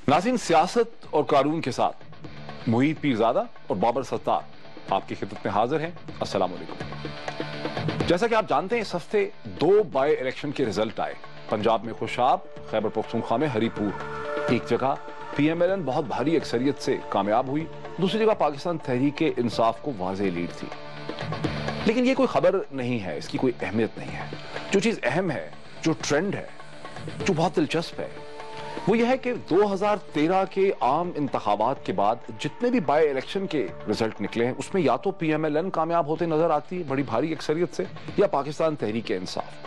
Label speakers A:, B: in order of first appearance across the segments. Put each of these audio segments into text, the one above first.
A: नाज़रीन, सियासत और कानून के साथ मुहीत पीरज़ादा और बाबर सत्तार आपकी खिदमत में हाजिर हैं। अस्सलाम वालेकुम। जैसा कि आप जानते हैं, इस हफ्ते 2 बाई इलेक्शन के रिजल्ट आए। पंजाब में खुशाब, खैबर पख्तूनख्वा में हरीपुर। एक जगह PMLN बहुत भारी अक्सरियत से कामयाब हुई, दूसरी जगह पाकिस्तान तहरीक इंसाफ को वाज़ेह लीड थी। लेकिन ये कोई खबर नहीं है, इसकी कोई अहमियत नहीं है। जो चीज़ अहम है, जो ट्रेंड है, जो बहुत दिलचस्प है, वो ये है कि 2013 के आम इंतखाबात के बाद जितने भी बाई इलेक्शन के रिजल्ट निकले हैं, उसमें या तो PMLN कामयाब होते नजर आती है बड़ी भारी अक्सरियत से, या पाकिस्तान तहरीक इंसाफ।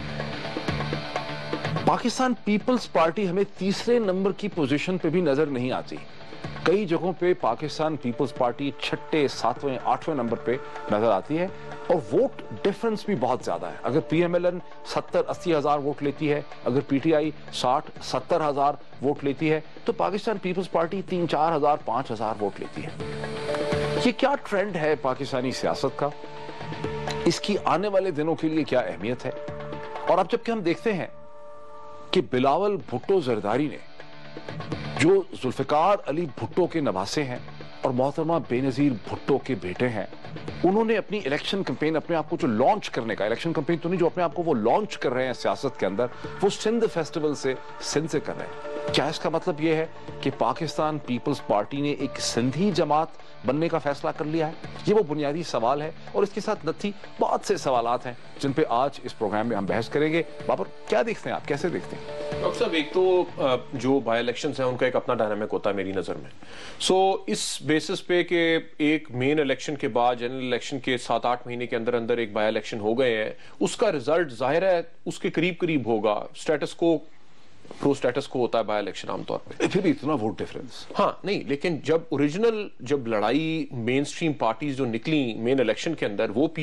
A: पाकिस्तान पीपल्स पार्टी हमें तीसरे नंबर की पोजीशन पे भी नजर नहीं आती। कई जगहों पे पाकिस्तान पीपल्स पार्टी 6, 7, 8वें नंबर पे नजर आती है, और वोट डिफरेंस भी बहुत ज्यादा है। अगर PMLN 70-80 हजार वोट लेती है, अगर PTI 60-70 हजार वोट लेती है, तो पाकिस्तान पीपल्स पार्टी 3-4 हजार 5 हजार वोट लेती है। ये क्या ट्रेंड है पाकिस्तानी सियासत का? इसकी आने वाले दिनों के लिए क्या अहमियत है? और अब जबकि हम देखते हैं कि बिलावल भुट्टो जरदारी ने, जो जुल्फिकार अली भुट्टो के नवासे हैं और मोहतरमा बेनजीर भुट्टो के बेटे हैं, उन्होंने अपनी इलेक्शन कैंपेन, अपने आप को जो लॉन्च करने का, इलेक्शन कैंपेन तो नहीं, जो अपने आप को वो लॉन्च कर रहे हैं सियासत के अंदर, वो सिंध फेस्टिवल से, सिंध से कर रहे हैं। क्या इसका मतलब ये है कि पाकिस्तान पीपल्स पार्टी ने एक सिंधी जमात बनने का फैसला कर लिया है? ये वो बुनियादी सवाल है, और इसके साथ नथी बहुत से सवालात हैं जिन पे आज इस प्रोग्राम में हम बहस करेंगे। बाबर, क्या देखते हैं आप, कैसे देखते हैं?
B: डॉक्टर साहब, एक तो जो बाई इलेक्शंस हैं उनका एक अपना डायनामिक होता है मेरी नज़र में। सो इस बेसिस पे कि एक मेन इलेक्शन के बाद जनरल इलेक्शन के 7-8 महीने के अंदर अंदर एक बाई इलेक्शन हो गए हैं, उसका रिजल्ट जाहिर है उसके करीब करीब होगा। स्टेटस को प्रो स्टेटस को होता है बाई इलेक्शन आमतौर पे।
A: फिर भी इतना वोट डिफरेंस?
B: हाँ, नहीं, लेकिन जब लड़ाई मेन स्ट्रीम पार्टीज जो निकली मेन इलेक्शन के अंदर, वो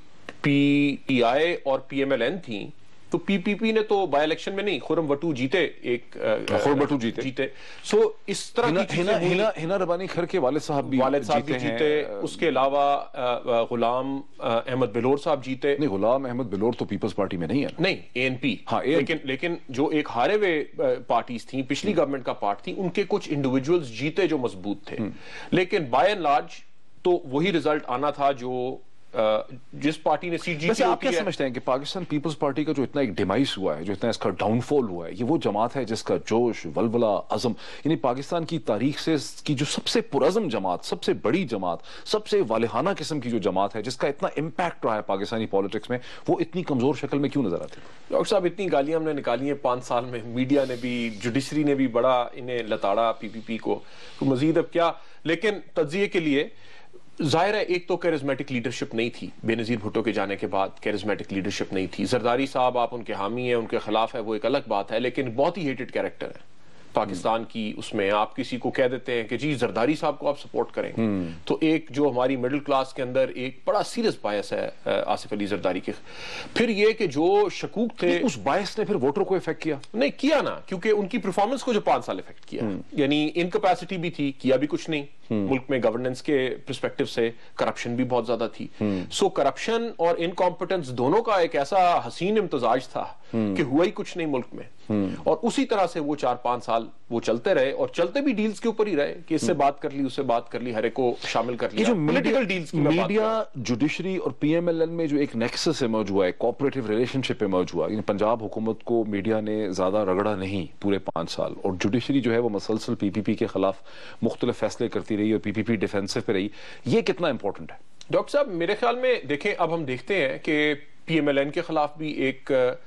B: PTI और PMLN थी, तो PPP ने तो बाई इलेक्शन में नहीं, खुर्रम वटू जीते,
A: खुर्रम वटू जीते।
B: सो इस तरह की
A: हिना रबानी खर के वालिद साहब भी जीते।
B: उसके अलावा गुलाम अहमद बिलोर साहब जीते।
A: नहीं, गुलाम अहमद बिलोर तो पीपल्स पार्टी में नहीं है।
B: नहीं, ANP। हाँ, लेकिन जो एक हारे हुए पार्टीज थी, पिछली गवर्नमेंट का पार्ट थी, उनके कुछ इंडिविजुअल्स जीते जो मजबूत थे। लेकिन बाय एंड लार्ज तो वही रिजल्ट आना था जो जिस पार्टी ने सीट जीती।
A: आप क्या समझते हैं कि पाकिस्तान पीपल्स पार्टी का जो इतना एक डिमाइस हुआ है, जो इतना इसका डाउनफॉल हुआ है, ये वो जमात है जिसका जोश, वलवला, अज़म, यानी पाकिस्तान की तारीख से की जो सबसे पुरअज़म जमात, सबसे बड़ी जमात, सबसे वालिहाना किस्म की जो जमात है, जिसका इतना इम्पैक्ट रहा है पाकिस्तानी पॉलिटिक्स में, वो इतनी कमजोर शक्ल में क्यों नजर आती है?
B: डॉक्टर साहब, इतनी गालियां हमने निकाली हैं 5 साल में, मीडिया ने भी, जुडिशरी ने भी बड़ा इन्हें लताड़ा PPP को, तो मजीद अब क्या। लेकिन तज्जिए के लिए जाहिर है, एक तो कैरिज्मेटिक लीडरशिप नहीं थी। बेनजीर भुट्टो के जाने के बाद कैरिज्मेटिक लीडरशिप नहीं थी। जरदारी साहब, आप उनके हामी हैं, उनके खिलाफ है, वो एक अलग बात है, लेकिन बहुत ही हेटेड कैरेक्टर है पाकिस्तान की। उसमें आप किसी को कह देते हैं कि जी जरदारी साहब को आप सपोर्ट करेंगे, तो एक जो हमारी मिडिल क्लास के अंदर एक बड़ा सीरियस बायस है आसिफ अली जरदारी के। फिर ये कि जो शकूक थे,
A: उस बायस ने फिर वोटर को इफेक्ट किया?
B: नहीं किया ना, क्योंकि उनकी परफॉर्मेंस को जो 5 साल इफेक्ट किया, यानी इनकैपेसिटी भी थी, किया भी कुछ नहीं। मुल्क में गवर्नेंस के पर्सपेक्टिव से करप्शन भी बहुत ज्यादा थी। सो करप्शन और इनकॉम्पिटेंस दोनों का एक ऐसा हसीन इम्तजाज था कि हुआ ही कुछ नहीं मुल्क में। और उसी तरह से वो 4-5 साल वो चलते रहे, और चलते भी डील्स के ऊपर ही रहे कि इससे बात कर ली, उससे बात कर ली, हरे को शामिल कर लिया।
A: जो पॉलिटिकल डील्स की मीडिया, जुडिशरी और PMLN में जो एक नेक्सस इमर्ज हुआ है, कोऑपरेटिव रिलेशनशिप इमर्ज हुआ, पंजाब हुकूमत को मीडिया ने ज्यादा रगड़ा नहीं पूरे 5 साल, और जुडिशरी जो है वो मसलसल PPP के खिलाफ मुख्तलिफ फैसले करती रही और PPP डिफेंसिव पे रही। ये कितना इंपॉर्टेंट है?
B: डॉक्टर साहब, मेरे ख्याल में देखें, अब हम देखते हैं कि PMLN के खिलाफ भी एक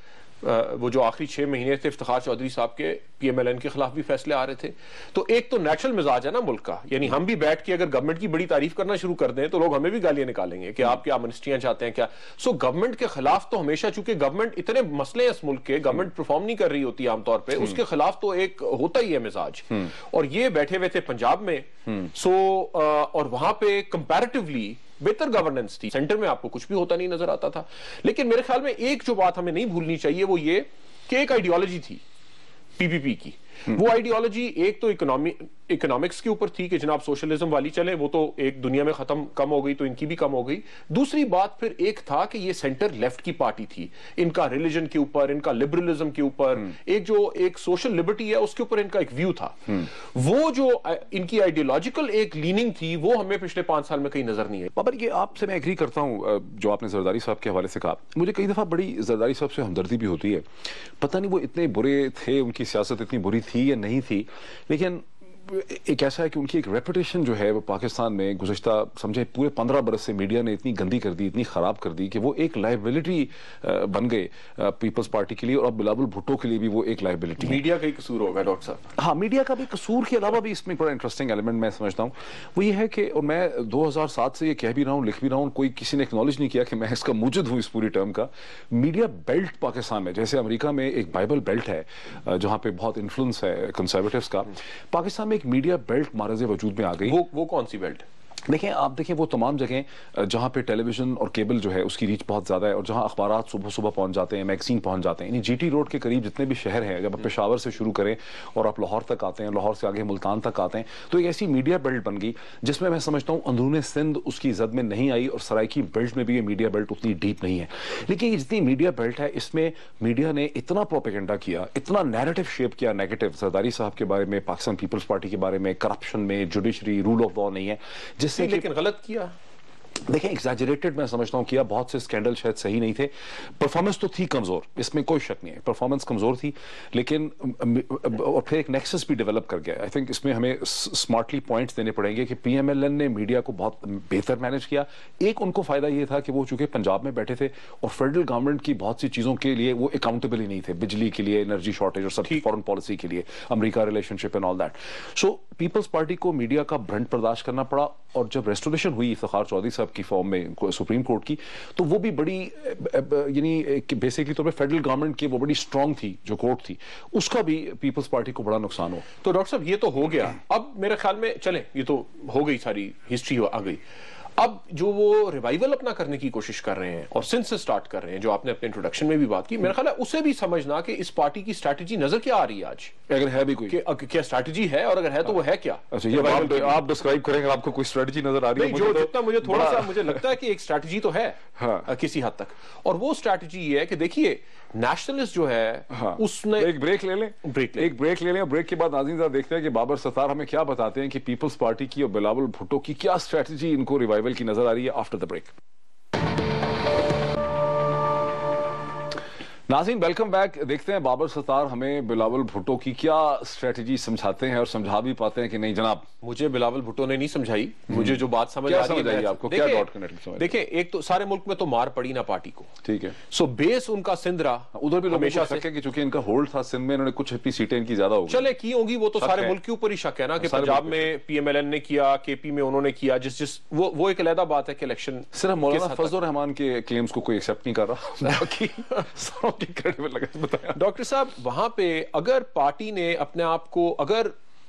B: वो जो आखिरी 6 महीने थे इफ्तिखार चौधरी साहब के, PMLN के खिलाफ भी फैसले आ रहे थे। तो एक तो नेचुरल मिजाज है ना मुल्क का, यानी हम भी बैठ के अगर गवर्नमेंट की बड़ी तारीफ करना शुरू कर दें तो लोग हमें भी गालियां निकालेंगे कि आप क्या मिनिस्ट्रियां चाहते हैं क्या। सो गवर्नमेंट के खिलाफ तो हमेशा, चूंकि गवर्नमेंट, इतने मसले हैं इस मुल्क के, गवर्नमेंट परफॉर्म नहीं कर रही होती आमतौर पर, उसके खिलाफ तो एक होता ही है मिजाज। और ये बैठे हुए थे पंजाब में, और वहां पे कंपैरेटिवली बेहतर गवर्नेंस थी। सेंटर में आपको कुछ भी होता नहीं नजर आता था। लेकिन मेरे ख्याल में एक जो बात हमें नहीं भूलनी चाहिए वो ये कि एक आइडियोलॉजी थी PPP की, وہ آئیڈیالوجی ایک تو اکنامکس کے اوپر تھی کہ جناب سوشلزم والی چلے، وہ تو ایک دنیا میں کم ہو گئی تو ان کی بھی کم ہو گئی. دوسری بات پھر ایک تھا کہ یہ سینٹر لیفٹ کی پارٹی تھی، ان کا ریلیجن کے اوپر، ان کا لبرلزم کے اوپر، ایک سوشل لبرٹی ہے اس کے اوپر ان کا ایک ویو تھا. وہ جو ان کی آئیڈیالوجیکل ایک لیننگ تھی وہ ہمیں پچھلے 5 سال میں کہیں نظر نہیں ہے.
A: بابر یہ آپ سے میں ایگری کرتا ہوں جو آپ نے زرداری صاحب کے حوالے سے کہا. مجھے کئی دفعہ بڑی زرداری صاحب سے ہمدردی بھی ہوتی ہے. پتہ نہیں وہ اتنے برے تھے، ان کی سیاست اتنی بری تھی یا نہیں تھی، لیکن ایک ایسا ہے کہ ان کی ایک ریپوٹیشن جو ہے وہ پاکستان میں گزشتہ سمجھے پورے 15 برس سے میڈیا نے اتنی گندی کر دی، اتنی خراب کر دی کہ وہ ایک لائبلٹی بن گئے پیپلز پارٹی کے لیے، اور اب بلاول بھٹو کے لیے بھی وہ ایک لائبلٹی.
B: میڈیا کا ہی قصور ہوگا ڈاکٹر صاحب.
A: ہاں، میڈیا کا بھی قصور کے علاوہ بھی اس میں بڑا انٹرسٹنگ ایلیمنٹ میں سمجھتا ہوں وہ یہ ہے کہ، اور میں 2007 سے یہ کہہ بھی رہا ہوں، لکھ بھی رہا ہوں، کوئی کسی نے ایکنالج نہیں کیا کہ میں اس کا موجد ہوں اس پوری ٹرم کا. میڈیا بیلٹ پاکستان میں، جیسے امریکہ میں ایک بائبل بیلٹ ہے جہاں پہ بہت انفلوئنس ہے کنسرویٹیوز کا، پاکستان میں ایک میڈیا بیلٹ مارز وجود میں آ گئی.
B: وہ کون سی بیلٹ؟
A: دیکھیں آپ دیکھیں وہ تمام جگہیں جہاں پہ ٹیلی ویژن اور کیبل جو ہے اس کی ریچ بہت زیادہ ہے، اور جہاں اخبارات صبح صبح پہنچ جاتے ہیں، میگزین پہنچ جاتے ہیں. یعنی جی ٹی روڈ کے قریب جتنے بھی شہر ہیں، جب آپ پشاور سے شروع کریں اور آپ لاہور تک آتے ہیں، لاہور سے آگے ملتان تک آتے ہیں، تو ایک ایسی میڈیا بیلٹ بن گئی جس میں سمجھتا ہوں اندرون سندھ اس کی زد میں نہیں آئی، اور سرائکی بیلٹ میں بھی یہ میڈیا بیلٹ اتنی ڈیپ نہیں ہے. لیکن یہ جتنی میڈیا بیلٹ ہے اس میں میڈیا نے اتنا پروپیگنڈا کیا، اتنا نیریٹو شیپ کیا نیگیٹو زرداری صاحب کے بارے میں، پاکستان پیپلز پارٹی کے بارے میں، کرپشن میں، جوڈیشری، رول آف لا نہیں ہے، جس سے
B: لیکن غلط کیا.
A: دیکھیں ایگزیجریٹڈ میں سمجھتا ہوں کیا، بہت سے سکینڈل شاید صحیح نہیں تھے. پرفارمنس تو تھی کمزور، اس میں کوئی شک نہیں ہے، پرفارمنس کمزور تھی، لیکن اور پھر ایک نیکسس بھی ڈیولپ کر گیا. آئی تھنک اس میں ہمیں سمارٹلی پوائنٹس دینے پڑیں گے کہ پی ایم ایل این نے میڈیا کو بہت بہتر مینج کیا. ایک ان کو فائدہ یہ تھا کہ وہ چونکہ پنجاب میں بیٹھے تھے اور فیڈرل گورنمنٹ کی بہت سی چیزوں کے لیے وہ اکاؤنٹیبل ہی نہیں تھے، بجلی کے لیے، انرجی شارٹیج اور سب فارن پالیسی کے لیے، امریکہ relationship and all that. So peoples party کو میڈیا کا برنٹ برداشت کرنا پڑا. اور جب ریسٹوریشن ہوئی افتخار چودھری صاحب کی فارم میں سپریم کورٹ کی، تو وہ بھی بڑی یعنی بیسکلی طور پہ فیڈرل گورنمنٹ کی وہ بڑی اسٹرانگ تھی جو کورٹ تھی، اس کا بھی پیپلز پارٹی کو بڑا نقصان ہو.
B: تو ڈاکٹر صاحب یہ تو ہو گیا. اب میرے خیال میں چلیں یہ تو ہو گئی، ساری ہسٹری آ گئی. اب جو وہ ریوائیول اپنا کرنے کی کوشش کر رہے ہیں اور سندھ سے سٹارٹ کر رہے ہیں، جو آپ نے اپنے انٹروڈکشن میں بھی بات کی، میرا خیال ہے اسے بھی سمجھنا کہ اس پارٹی کی اسٹریٹجی نظر کیا آ رہی ہے آج،
A: اگر ہے بھی کوئی،
B: کیا اسٹریٹجی ہے، اور اگر ہے تو وہ ہے کیا.
A: اچھا یہ آپ ڈسکرائب کریں گے، آپ کو کوئی اسٹریٹجی نظر آ رہی ہے؟
B: جو جتنا مجھے تھوڑا سا مجھے لگتا ہے کہ ایک اسٹریٹجی تو ہے کسی حد تک، اور وہ اسٹریٹجی یہ ہے کہ دیکھیے نیشنلسٹ جو ہے اس نے
A: ایک بریک لے لیں، اور بریک کے بعد ناظرین ذرا دیکھتے ہیں کہ بابر ستار ہمیں کیا بتاتے ہیں کہ پیپلز پارٹی کی اور بلاول بھٹو کی کیا اسٹریٹجی ان کو ریوائیول کی نظر آ رہی ہے آفٹر دا بریک. ناظرین ویلکم بیک. دیکھتے ہیں بابر ستار ہمیں بلاول بھٹو کی کیا اسٹریٹجی سمجھاتے ہیں، اور سمجھا بھی پاتے ہیں کہ نہیں. جناب
B: مجھے بلاول بھٹو نے نہیں سمجھائی، مجھے جو بات سمجھ آ رہی ہے
A: آپ کو کیا ڈاٹ کنیکٹ سمجھ؟
B: دیکھیں ایک تو سارے ملک میں تو مار پڑی نا پارٹی کو،
A: ٹھیک ہے،
B: سو بیس ان کا سندھ رہا.
A: ادھر بھی ہمیشہ شک ہے کہ چونکہ ان کا ہولڈ تھا سندھ میں، انہوں نے کچھ اپنی سیٹیں ان کی زیادہ ہوگی،
B: چلے کی ہوں گی، وہ تو سارے ملک کے اوپر ہی شک ہے نا کہ پنجاب میں پی ایم ایل این نے کیا، کے پی میں انہوں نے کیا، جس وہ ایک علیحدہ بات ہے کہ الیکشن.
A: صرف مولانا فضل الرحمان کے کلیمز کو کوئی ایکسیپٹ نہیں کر رہا، باقی سب کی کریڈیبل لگا. بتایا
B: ڈاکٹر صاحب وہاں پہ اگر پارٹی نے اپنے آپ کو، اگر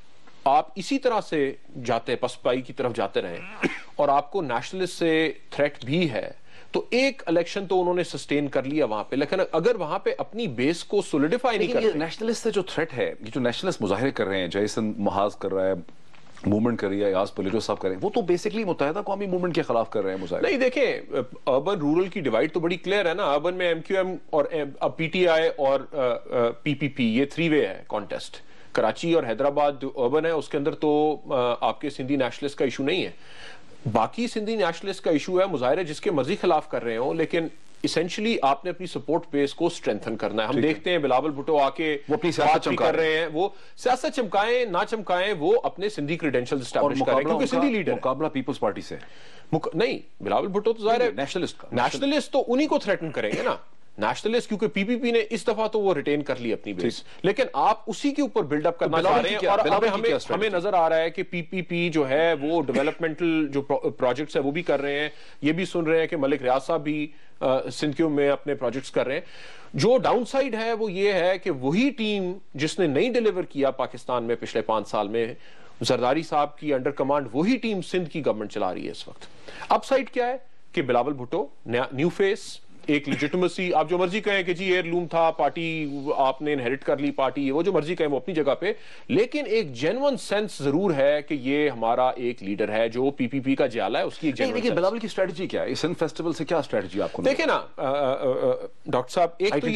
B: آپ اسی طرح سے جاتے پسپائی کی طرف جاتے رہیں اور آپ کو نیشنلسٹ سے تھریٹ بھی ہے، تو ایک الیکشن تو انہوں نے سسٹین کر لیا وہاں پہ، لیکن اگر وہاں پہ اپنی بیس کو سولیڈیفائی نہیں کرتے.
A: نیشنلسٹ سے جو تھریٹ ہے، یہ جو نیشنلسٹ مظاہرے کر رہے ہیں، جیسن محاذ کر رہا ہے، موومنٹ کر رہی ہے، ایاز پلیٹو صاحب کر رہے ہیں، وہ تو بیسکلی متحدہ قومی موومنٹ کے خلاف کر رہے ہیں مظاہرے.
B: نہیں دیکھیں اربن رورل کی ڈیوائیڈ تو بڑی کلیئر ہے نا. اربن میں ایم کیو ایم اور پی ٹی آئی اور پی پی پی، یہ 3 وے ہے کانٹیسٹ. کراچی اور حیدرآباد جو اربن ہے اس کے اندر تو آپ کے سندھی نیشنلسٹ کا ایشو نہیں ہے. باقی سندھی نیشنلسٹ کا ایشو ہے مظاہرے جس کے مرضی خلاف کر رہے ہوں، لیکن اسینشلی آپ نے اپنی سپورٹ بیس کو اسٹرینتھن کرنا ہے. ہم دیکھتے ہیں بلاول بھٹو آ کے
A: وہ اپنی سیاست
B: کر رہے ہیں، وہ سیاست چمکائیں نہ چمکائیں، وہ اپنے سندھی کریڈینشیل اسٹیبلش کر رہے ہیں کیونکہ سندھی لیڈر.
A: مقابلہ پیپلز پارٹی سے
B: نہیں، بلاول بھٹو تو ظاہر ہے نیشنلسٹ تو انہی کو تھریٹن کریں گے نا. نیشنلسٹ کیونکہ پی پی پی نے اس دفعہ تو وہ ریٹین کر لی اپنی بیس، لیکن آپ اسی کے اوپر بلڈ اپ کرنا چاہ رہے ہیں. اور ہمیں نظر آ رہا ہے کہ پی پی پی جو ہے وہ ڈیولپمنٹل جو پروجیکٹس ہے وہ بھی کر رہے ہیں. یہ بھی سن رہے ہیں کہ ملک ریاض صاحب بھی سندھ میں اپنے پروجیکٹس کر رہے ہیں. جو ڈاؤن سائیڈ ہے وہ یہ ہے کہ وہی ٹیم جس نے نہیں ڈیلیور کیا پاکستان میں پچھلے 5 سال میں، زرداری صاحب کی انڈر کمانڈ وہی ٹیم سندھ کی گورنمنٹ چلا رہی ہے اس وقت. اپ سائیڈ کیا ہے کہ بلاول بھٹو نیو فیس، ایک لیجٹمیسی, آپ جو مرضی کہیں کہ جی ایئر لوم تھا, پارٹی آپ نے انہیریٹ کر لی, پارٹی وہ جو مرضی کہیں وہ اپنی جگہ پہ, لیکن ایک جینون سینس ضرور ہے کہ یہ ہمارا ایک لیڈر ہے جو پی پی پی کا جیالہ ہے, اس کی ایک جینون سینس.
A: بلاول کی اسٹریٹجی کیا ہے, سندھ فیسٹیول سے کیا اسٹریٹجی آپ کو
B: دیکھیں نا ڈاکٹر صاحب,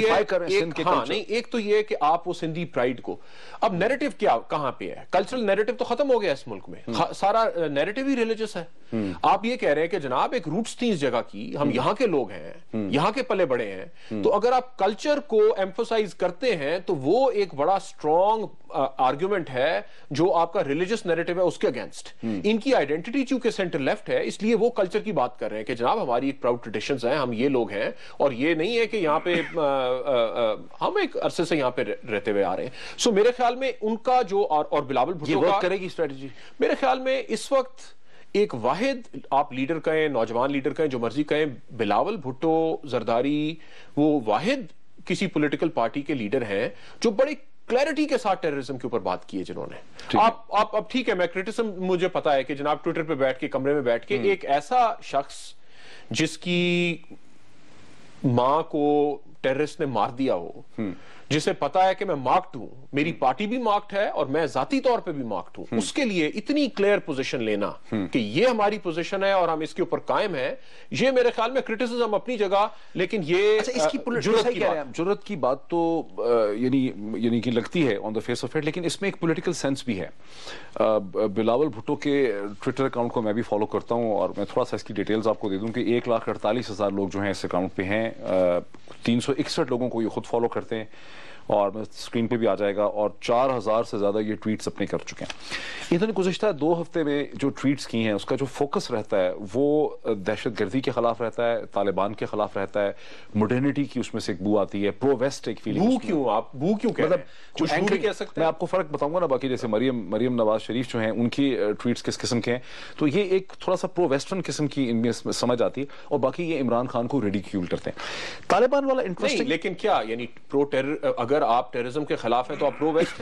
B: ایک تو یہ کہ آپ وہ سندھی پرائیڈ کو, اب نیریٹو کیا کہاں پہ ہے, کلچرل نیریٹو تو ختم ہو گیا اس ملک میں, سارا نیریٹو ہی ریلیجس ہے. آپ یہ کہہ رہے ہیں کہ جناب ایک روٹس تھی اس جگہ کی, ہم یہاں کے لوگ ہیں, یہاں کے پلے بڑے ہیں, تو اگر آپ کلچر کو ایمفسائز کرتے ہیں تو وہ ایک بڑا اسٹرانگ آرگیومنٹ ہے جو آپ کا ریلیجس نیریٹو ہے اس کے اگینسٹ. ان کی آئیڈینٹی چونکہ سینٹر لیفٹ ہے, اس لیے وہ کلچر کی بات کر رہے ہیں کہ جناب ہماری ایک پراؤڈ ٹریڈیشنز ہیں, ہم یہ لوگ ہیں, اور یہ نہیں ہے کہ یہاں پہ ہم ایک عرصے سے یہاں پہ رہتے ہوئے آ رہے ہیں. سو میرے خیال میں ان کا جو, اور بلاول بھٹو کا
A: کرے گی اسٹریٹجی,
B: میرے خیال میں اس وقت ایک واحد آپ لیڈر کہیں, نوجوان لیڈر کہیں, جو مرضی کہیں, بلاول بھٹو زرداری وہ واحد کسی پولیٹیکل پارٹی کے لیڈر ہیں جو بڑی کلیئرٹی کے ساتھ ٹیررزم کے اوپر بات کی ہے جنہوں نے. آپ اب ٹھیک ہے, میں کرٹیسم مجھے پتا ہے کہ جناب ٹویٹر پہ بیٹھ کے, کمرے میں بیٹھ کے, ایک ایسا شخص جس کی ماں کو ٹیررسٹ نے مار دیا ہو, جسے پتا ہے کہ میں مارکڈ ہوں, میری پارٹی بھی مارکڈ ہے اور میں ذاتی طور پہ بھی مارکڈ ہوں, اس کے لیے اتنی کلیئر پوزیشن لینا کہ یہ ہماری پوزیشن ہے اور ہم اس کے اوپر قائم ہیں, یہ میرے خیال میں کرٹیسزم اپنی جگہ, لیکن یہ
A: اس کی جرات کی بات تو یعنی کہ لگتی ہے on the face of it, لیکن اس میں ایک پولیٹیکل سینس بھی ہے. بلاول بھٹو کے ٹویٹر اکاؤنٹ کو میں بھی فالو کرتا ہوں, اور میں تھوڑا سا اس کی ڈیٹیلز آپ کو دے دوں کہ 1,48,000 لوگ جو ہیں اس اکاؤنٹ پہ ہیں, 361 لوگوں کو یہ خود فالو کرتے ہیں, اور اسکرین پہ بھی آ جائے گا, اور 4,000 سے زیادہ یہ ٹویٹس اپنے کر چکے ہیں. انہوں نے گزشتہ 2 ہفتے میں جو ٹویٹس کی ہیں اس کا جو فوکس رہتا ہے وہ دہشت گردی کے خلاف رہتا ہے, طالبان کے خلاف رہتا ہے, ماڈرنٹی کی اس میں سے ایک بو آتی ہے, پرو ویسٹ ایک فیلنگ.
B: بو کیوں کہہ رہے ہیں,
A: میں آپ کو فرق بتاؤں گا نا, باقی جیسے مریم نواز شریف جو ہیں ان کی ٹویٹس کس قسم کے ہیں, تو یہ ایک تھوڑا سا پرو ویسٹرن قسم کی ان میں سمجھ آتی ہے, اور باقی یہ عمران خان کو ریڈیکیول کرتے ہیں. طالبان والا انٹرسٹنگ,
B: لیکن کیا یعنی پرو ٹیرر, اگر آپ ٹیررزم کے خلاف ہیں تو آپ پرو ویسٹ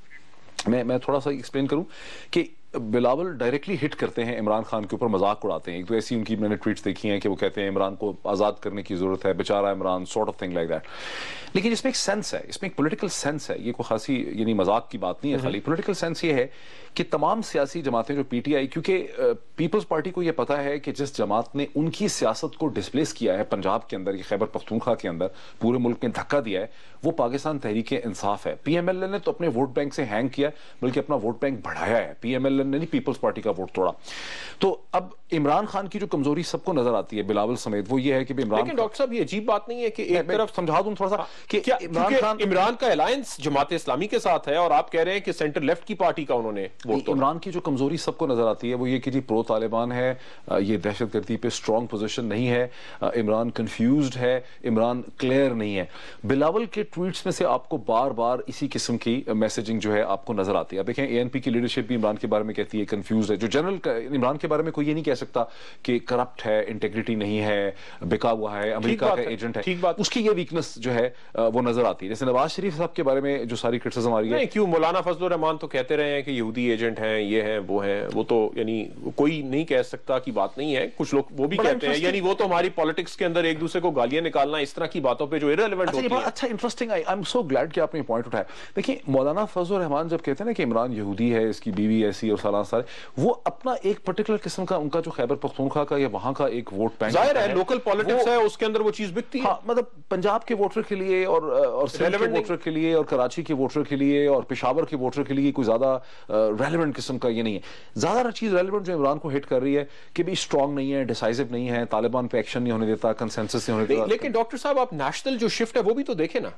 B: ہیں.
A: میں تھوڑا سا ایکسپلین کروں کہ بلاول ڈائریکٹلی ہٹ کرتے ہیں عمران خان کے اوپر, مذاق اڑاتے ہیں. ایک تو ایسی ان کی میں نے ٹویٹس دیکھی ہیں کہ وہ کہتے ہیں عمران کو آزاد کرنے کی ضرورت ہے, بیچارہ Imran, sort of thing like that. لیکن اس میں ایک سینس ہے, اس میں ایک پولیٹیکل سینس ہے, یہ کوئی خاصی یعنی مذاق کی بات نہیں ہے خالی. پولیٹیکل سینس یہ ہے کہ تمام سیاسی جماعتیں جو پی ٹی آئی, کیونکہ پیپلز پارٹی کو یہ پتا ہے کہ جس جماعت نے ان کی سیاست کو ڈسپلیس کیا ہے پنجاب کے اندر, یہ خیبر پختونخوا کے اندر, پورے ملک میں دھکا دیا ہے, وہ پاکستان تحریک انصاف ہے. پی ایم ایل این نے تو اپنے ووٹ بینک سے ہینگ کیا, بلکہ اپنا ووٹ بینک بڑھایا ہے. پی ایم ایل این نے نہیں پیپلز پارٹی کا ووٹ توڑا. تو اب عمران خان کی جو کمزوری سب کو نظر آتی ہے, بلاول سمیت, وہ یہ ہے کہ
B: لیکن ڈاکٹر صاحب یہ عجیب بات نہیں ہے کہ ایک طرف
A: سمجھا دوں تھوڑا سا کہ
B: عمران کا الائنس جماعت اسلامی کے ساتھ ہے, اور آپ کہہ رہے ہیں کہ سینٹر لیفٹ کی پارٹی کا انہوں نے ووٹ.
A: عمران کی جو کمزوری سب کو نظر آتی ہے وہ یہ کہ جی پرو طالبان ہے, یہ دہشت گردی پہ اسٹرانگ پوزیشن نہیں ہے, عمران کنفیوزڈ ہے, عمران کلیئر نہیں ہے. بلاول کے ٹویٹس میں سے آپ کو بار بار اسی قسم کی میسیجنگ جو ہے آپ کو نظر آتی ہے. اب دیکھیں اے این پی کی لیڈرشپ بھی عمران کے بارے میں کہتی ہے کنفیوزڈ ہے. جو جنرل عمران کے بارے میں کوئی یہ نہیں کہہ سکتا کہ کرپٹ ہے, انٹیگریٹی نہیں ہے, بکا ہوا ہے, امریکہ کا ایجنٹ ہے. اس کی یہ ویکنس جو ہے وہ نظر آتی ہے. جیسے نواز شریف صاحب کے بارے میں جو ساری کرٹیسزم آ رہی ہے,
B: کیوں مولانا فضل الرحمان تو کہتے رہے ہیں کہ یہودی ایجنٹ ہیں, یہ ہیں وہ ہیں, وہ تو یعنی کوئی نہیں کہہ سکتا کی بات نہیں ہے. کچھ لوگ وہ بھی کہتے ہیں, یعنی وہ تو ہماری پالیٹکس کے اندر ایک دوسرے کو گالیاں نکالنا اس طرح کی باتوں پہ جو ایرریلیونٹ ہوتی ہے.
A: اچھا interesting, I am so glad کہ آپ نے یہ پوائنٹ اٹھایا. دیکھیں مولانا فضل الرحمان جب کہتے ہیں نا کہ عمران یہودی ہے, اس کی بیوی ایسی اور سالان سارے, وہ اپنا ایک پرٹیکولر قسم کا ان کا جو خیبر پختونخوا کا یا وہاں کا ایک ووٹ بینک
B: ظاہر ہے, لوکل پالیٹکس ہے, اس کے اندر وہ چیز بکتی ہے.
A: مطلب پنجاب کے ووٹر کے لیے اور سندھ کے ووٹر کے لیے اور کراچی کے ووٹر کے لیے اور پشاور کے ووٹر کے لیے کوئی زیادہ ریلیونٹ قسم کا یہ نہیں ہے. زیادہ چیز ریلیونٹ جو عمران کو ہٹ کر رہی ہے کہ بھی اسٹرانگ نہیں ہے, ڈیسائزو نہیں ہے, طالبان پہ ایکشن نہیں ہونے دیتا, کنسنسس نہیں ہونے دیتا.
B: لیکن ڈاکٹر صاحب آپ نیشنل جو شفٹ ہے وہ بھی تو دیکھیں نا.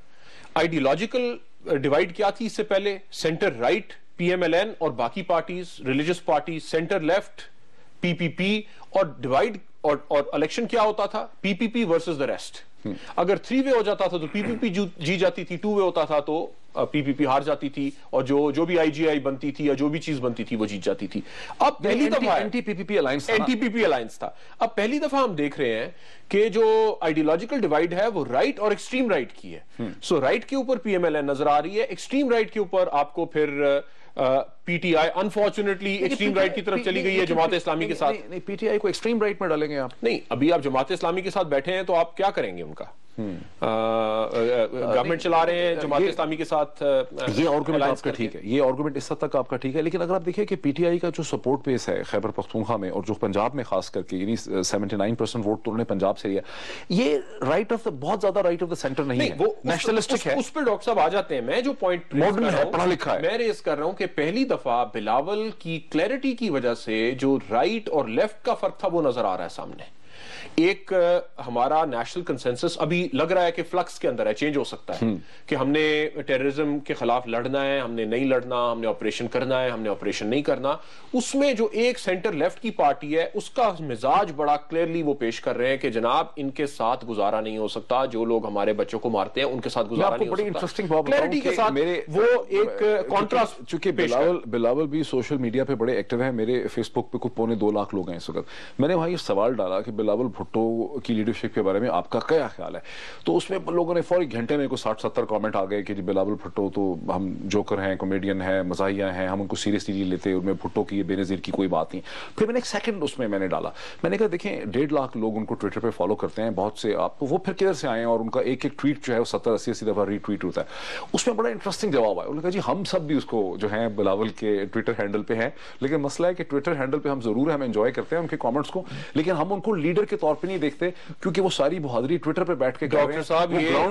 B: آئیڈیولوجیکل ڈیوائیڈ کیا تھی اس سے پہلے, centre right P M L N اور باقی parties, religious parties, centre left P P P, اور ڈیوائیڈ اور الیکشن کیا ہوتا تھا, پی P P versus the rest. اگر 3 وے ہو جاتا تھا تو پی پی پی جی جاتی تھی, 2 وے ہوتا تھا تو پی پی پی ہار جاتی تھی اور جو بھی آئی جی آئی بنتی تھی یا جو بھی چیز بنتی تھی وہ جیت جاتی تھی. اب پہلی دفعہ
A: اینٹی پی پی پی الائنس
B: تھا. اب پہلی دفعہ ہم دیکھ رہے ہیں کہ جو آئیڈیولوجیکل ڈیوائیڈ ہے وہ رائٹ اور ایکسٹریم رائٹ کی ہے. سو رائٹ کے اوپر پی ایم ایل این نظر آ رہی ہے, ایکسٹریم رائٹ کے اوپر آپ کو پھر P T I unfortunately extreme right کی طرف چلی گئی ہے جماعت اسلامی کے ساتھ.
A: نہیں, پی ٹی آئی کو ایکسٹریم رائٹ میں ڈالیں گے آپ؟
B: نہیں, ابھی آپ جماعت اسلامی کے ساتھ بیٹھے ہیں تو آپ کیا کریں گے ان کا؟ گورنمنٹ چلا رہے ہیں جماعت اسلامی کے ساتھ.
A: یہ آرگومنٹ آپ کا ٹھیک ہے, یہ آرگومنٹ اس حد تک آپ کا ٹھیک ہے, لیکن اگر آپ دیکھیں کہ پی ٹی آئی کا جو سپورٹ بیس ہے خیبر پختونخوا میں اور جو پنجاب میں خاص کر کے, یعنی 79% ووٹ تو انہوں نے پنجاب سے لیا, یہ رائٹ آف دا بہت زیادہ رائٹ آف دا سینٹر نہیں ہے, وہ نیشنلسٹک ہے.
B: اس پہ ڈاکٹر صاحب آ جاتے ہیں. میں جو پوائنٹ
A: پڑھا لکھا ہے
B: میں ریز کر رہا ہوں کہ پہلی دفعہ بلاول کی کلیئرٹی کی وجہ سے جو رائٹ اور لیفٹ کا فرق تھا وہ نظر آ رہا ہے سامنے. ایک ہمارا نیشنل کنسنسس ابھی لگ رہا ہے کہ فلکس کے اندر ہے, چینج ہو سکتا ہے کہ ہم نے ٹیررزم کے خلاف لڑنا ہے, ہم نے نہیں لڑنا, ہم نے آپریشن کرنا ہے, ہم نے آپریشن نہیں کرنا. اس میں جو ایک سینٹر لیفٹ کی پارٹی ہے اس کا مزاج بڑا کلیئرلی وہ پیش کر رہے ہیں کہ جناب ان کے ساتھ گزارا نہیں ہو سکتا, جو لوگ ہمارے بچوں کو مارتے ہیں ان کے ساتھ گزارا نہیں ہو سکتا. کلیئرٹی کے ساتھ وہ ایک کانٹراسٹ.
A: چونکہ بلاول بھی سوشل میڈیا پہ بڑے ایکٹیو ہیں, میرے فیس بک پہ کچھ 2.25 لاکھ لوگ ہیں اس وقت. میں نے وہاں یہ سوال ڈالا کہ بلاول بھٹو کی لیڈرشپ کے بارے میں آپ کا کیا خیال ہے, تو اس میں لوگوں نے فوری گھنٹے میں 60-70 کامنٹ آ گئے کہ جی بلاول بھٹو تو ہم جوکر ہیں, کامیڈین ہیں, مزاحیہ ہیں, ہم ان کو سیریسلی نہیں لیتے, ان میں بھٹو کی بے نظیر کی کوئی بات نہیں. پھر میں نے ایک سیکنڈ اس میں نے ڈالا, میں نے کہا دیکھیں 1.5 لاکھ لوگ ان کو ٹویٹر پہ فالو کرتے ہیں, بہت سے آپ وہ پھر کدھر سے آئے ہیں, اور ان کا ایک ٹویٹ جو ہے وہ 70-80 دفعہ ری ٹویٹ ہوتا ہے. اس میں بڑا انٹرسٹنگ جواب آیا, انہوں نے کہا جی ہم سب بھی اس کو جو ہیں بلاول کے ٹویٹر ہینڈل پہ ہیں, لیکن مسئلہ ہے کہ ٹویٹر ہینڈل پہ ہم ضرور ہم انجوائے کرتے ہیں ان کے کامنٹس کو, لیکن ہم ان کو لیڈر کے طور پہ نہیں دیکھتے, کیونکہ وہ ساری بہادری ٹویٹر پہ بیٹھ کے.
B: ڈاکٹر صاحب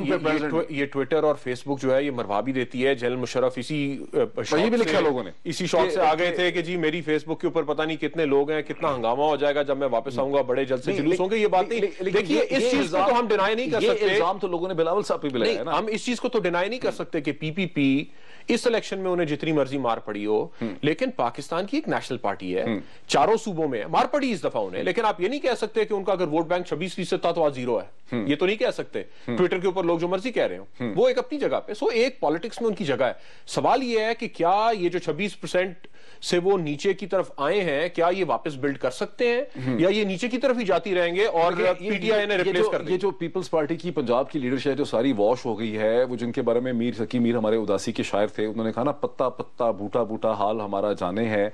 B: یہ ٹویٹر اور فیس بک جو ہے یہ مروا بھی دیتی ہے. جنرل مشرف اسی
A: بھی لکھا لوگوں نے,
B: اسی شوق سے آ گئے تھے کہ جی میری فیس بک کے اوپر پتہ نہیں کتنے لوگ ہیں, کتنا ہنگامہ ہو جائے گا جب میں واپس آؤں گا, بڑے جلد سے جلوس ہوں گے. یہ بات نہیں, دیکھیے اس چیز کو تو ہم ڈینائی نہیں کر سکتے.
A: الزام تو لوگوں نے بلاول صاحب پہ بھی لگایا نا.
B: ہم اس چیز کو تو ڈینائی نہیں کر سکتے کہ پی پی پی اس الیکشن میں انہیں جتنی مرضی مار پڑی ہو, لیکن پاکستان کی ایک نیشنل پارٹی ہے, چاروں صوبوں میں مار پڑی اس دفعہ انہیں, لیکن آپ یہ نہیں کہہ سکتے کہ ان کا اگر ووٹ بینک 26% تھا تو آج 0 ہے. یہ تو نہیں کہہ سکتے. ٹویٹر کے اوپر لوگ جو مرضی کہہ رہے ہوں, وہ ایک اپنی جگہ پہ. سو ایک پالیٹکس میں ان کی جگہ ہے. سوال یہ ہے کہ کیا یہ جو 26% سے وہ نیچے کی طرف آئے ہیں, کیا یہ واپس بلڈ کر سکتے ہیں, یا یہ نیچے کی طرف ہی جاتی رہیں گے اور پی ٹی آئی نے ریپلیس کر دیں گے.
A: یہ جو پیپلز پارٹی کی پنجاب کی لیڈرشپ ہے جو ساری واش ہو گئی ہے, وہ جن کے بارے میں میر سکی میر ہمارے اداسی کے شاعر تھے, انہوں نے کہا نا پتا پتا بوٹا بوٹا حال ہمارا جانے ہے,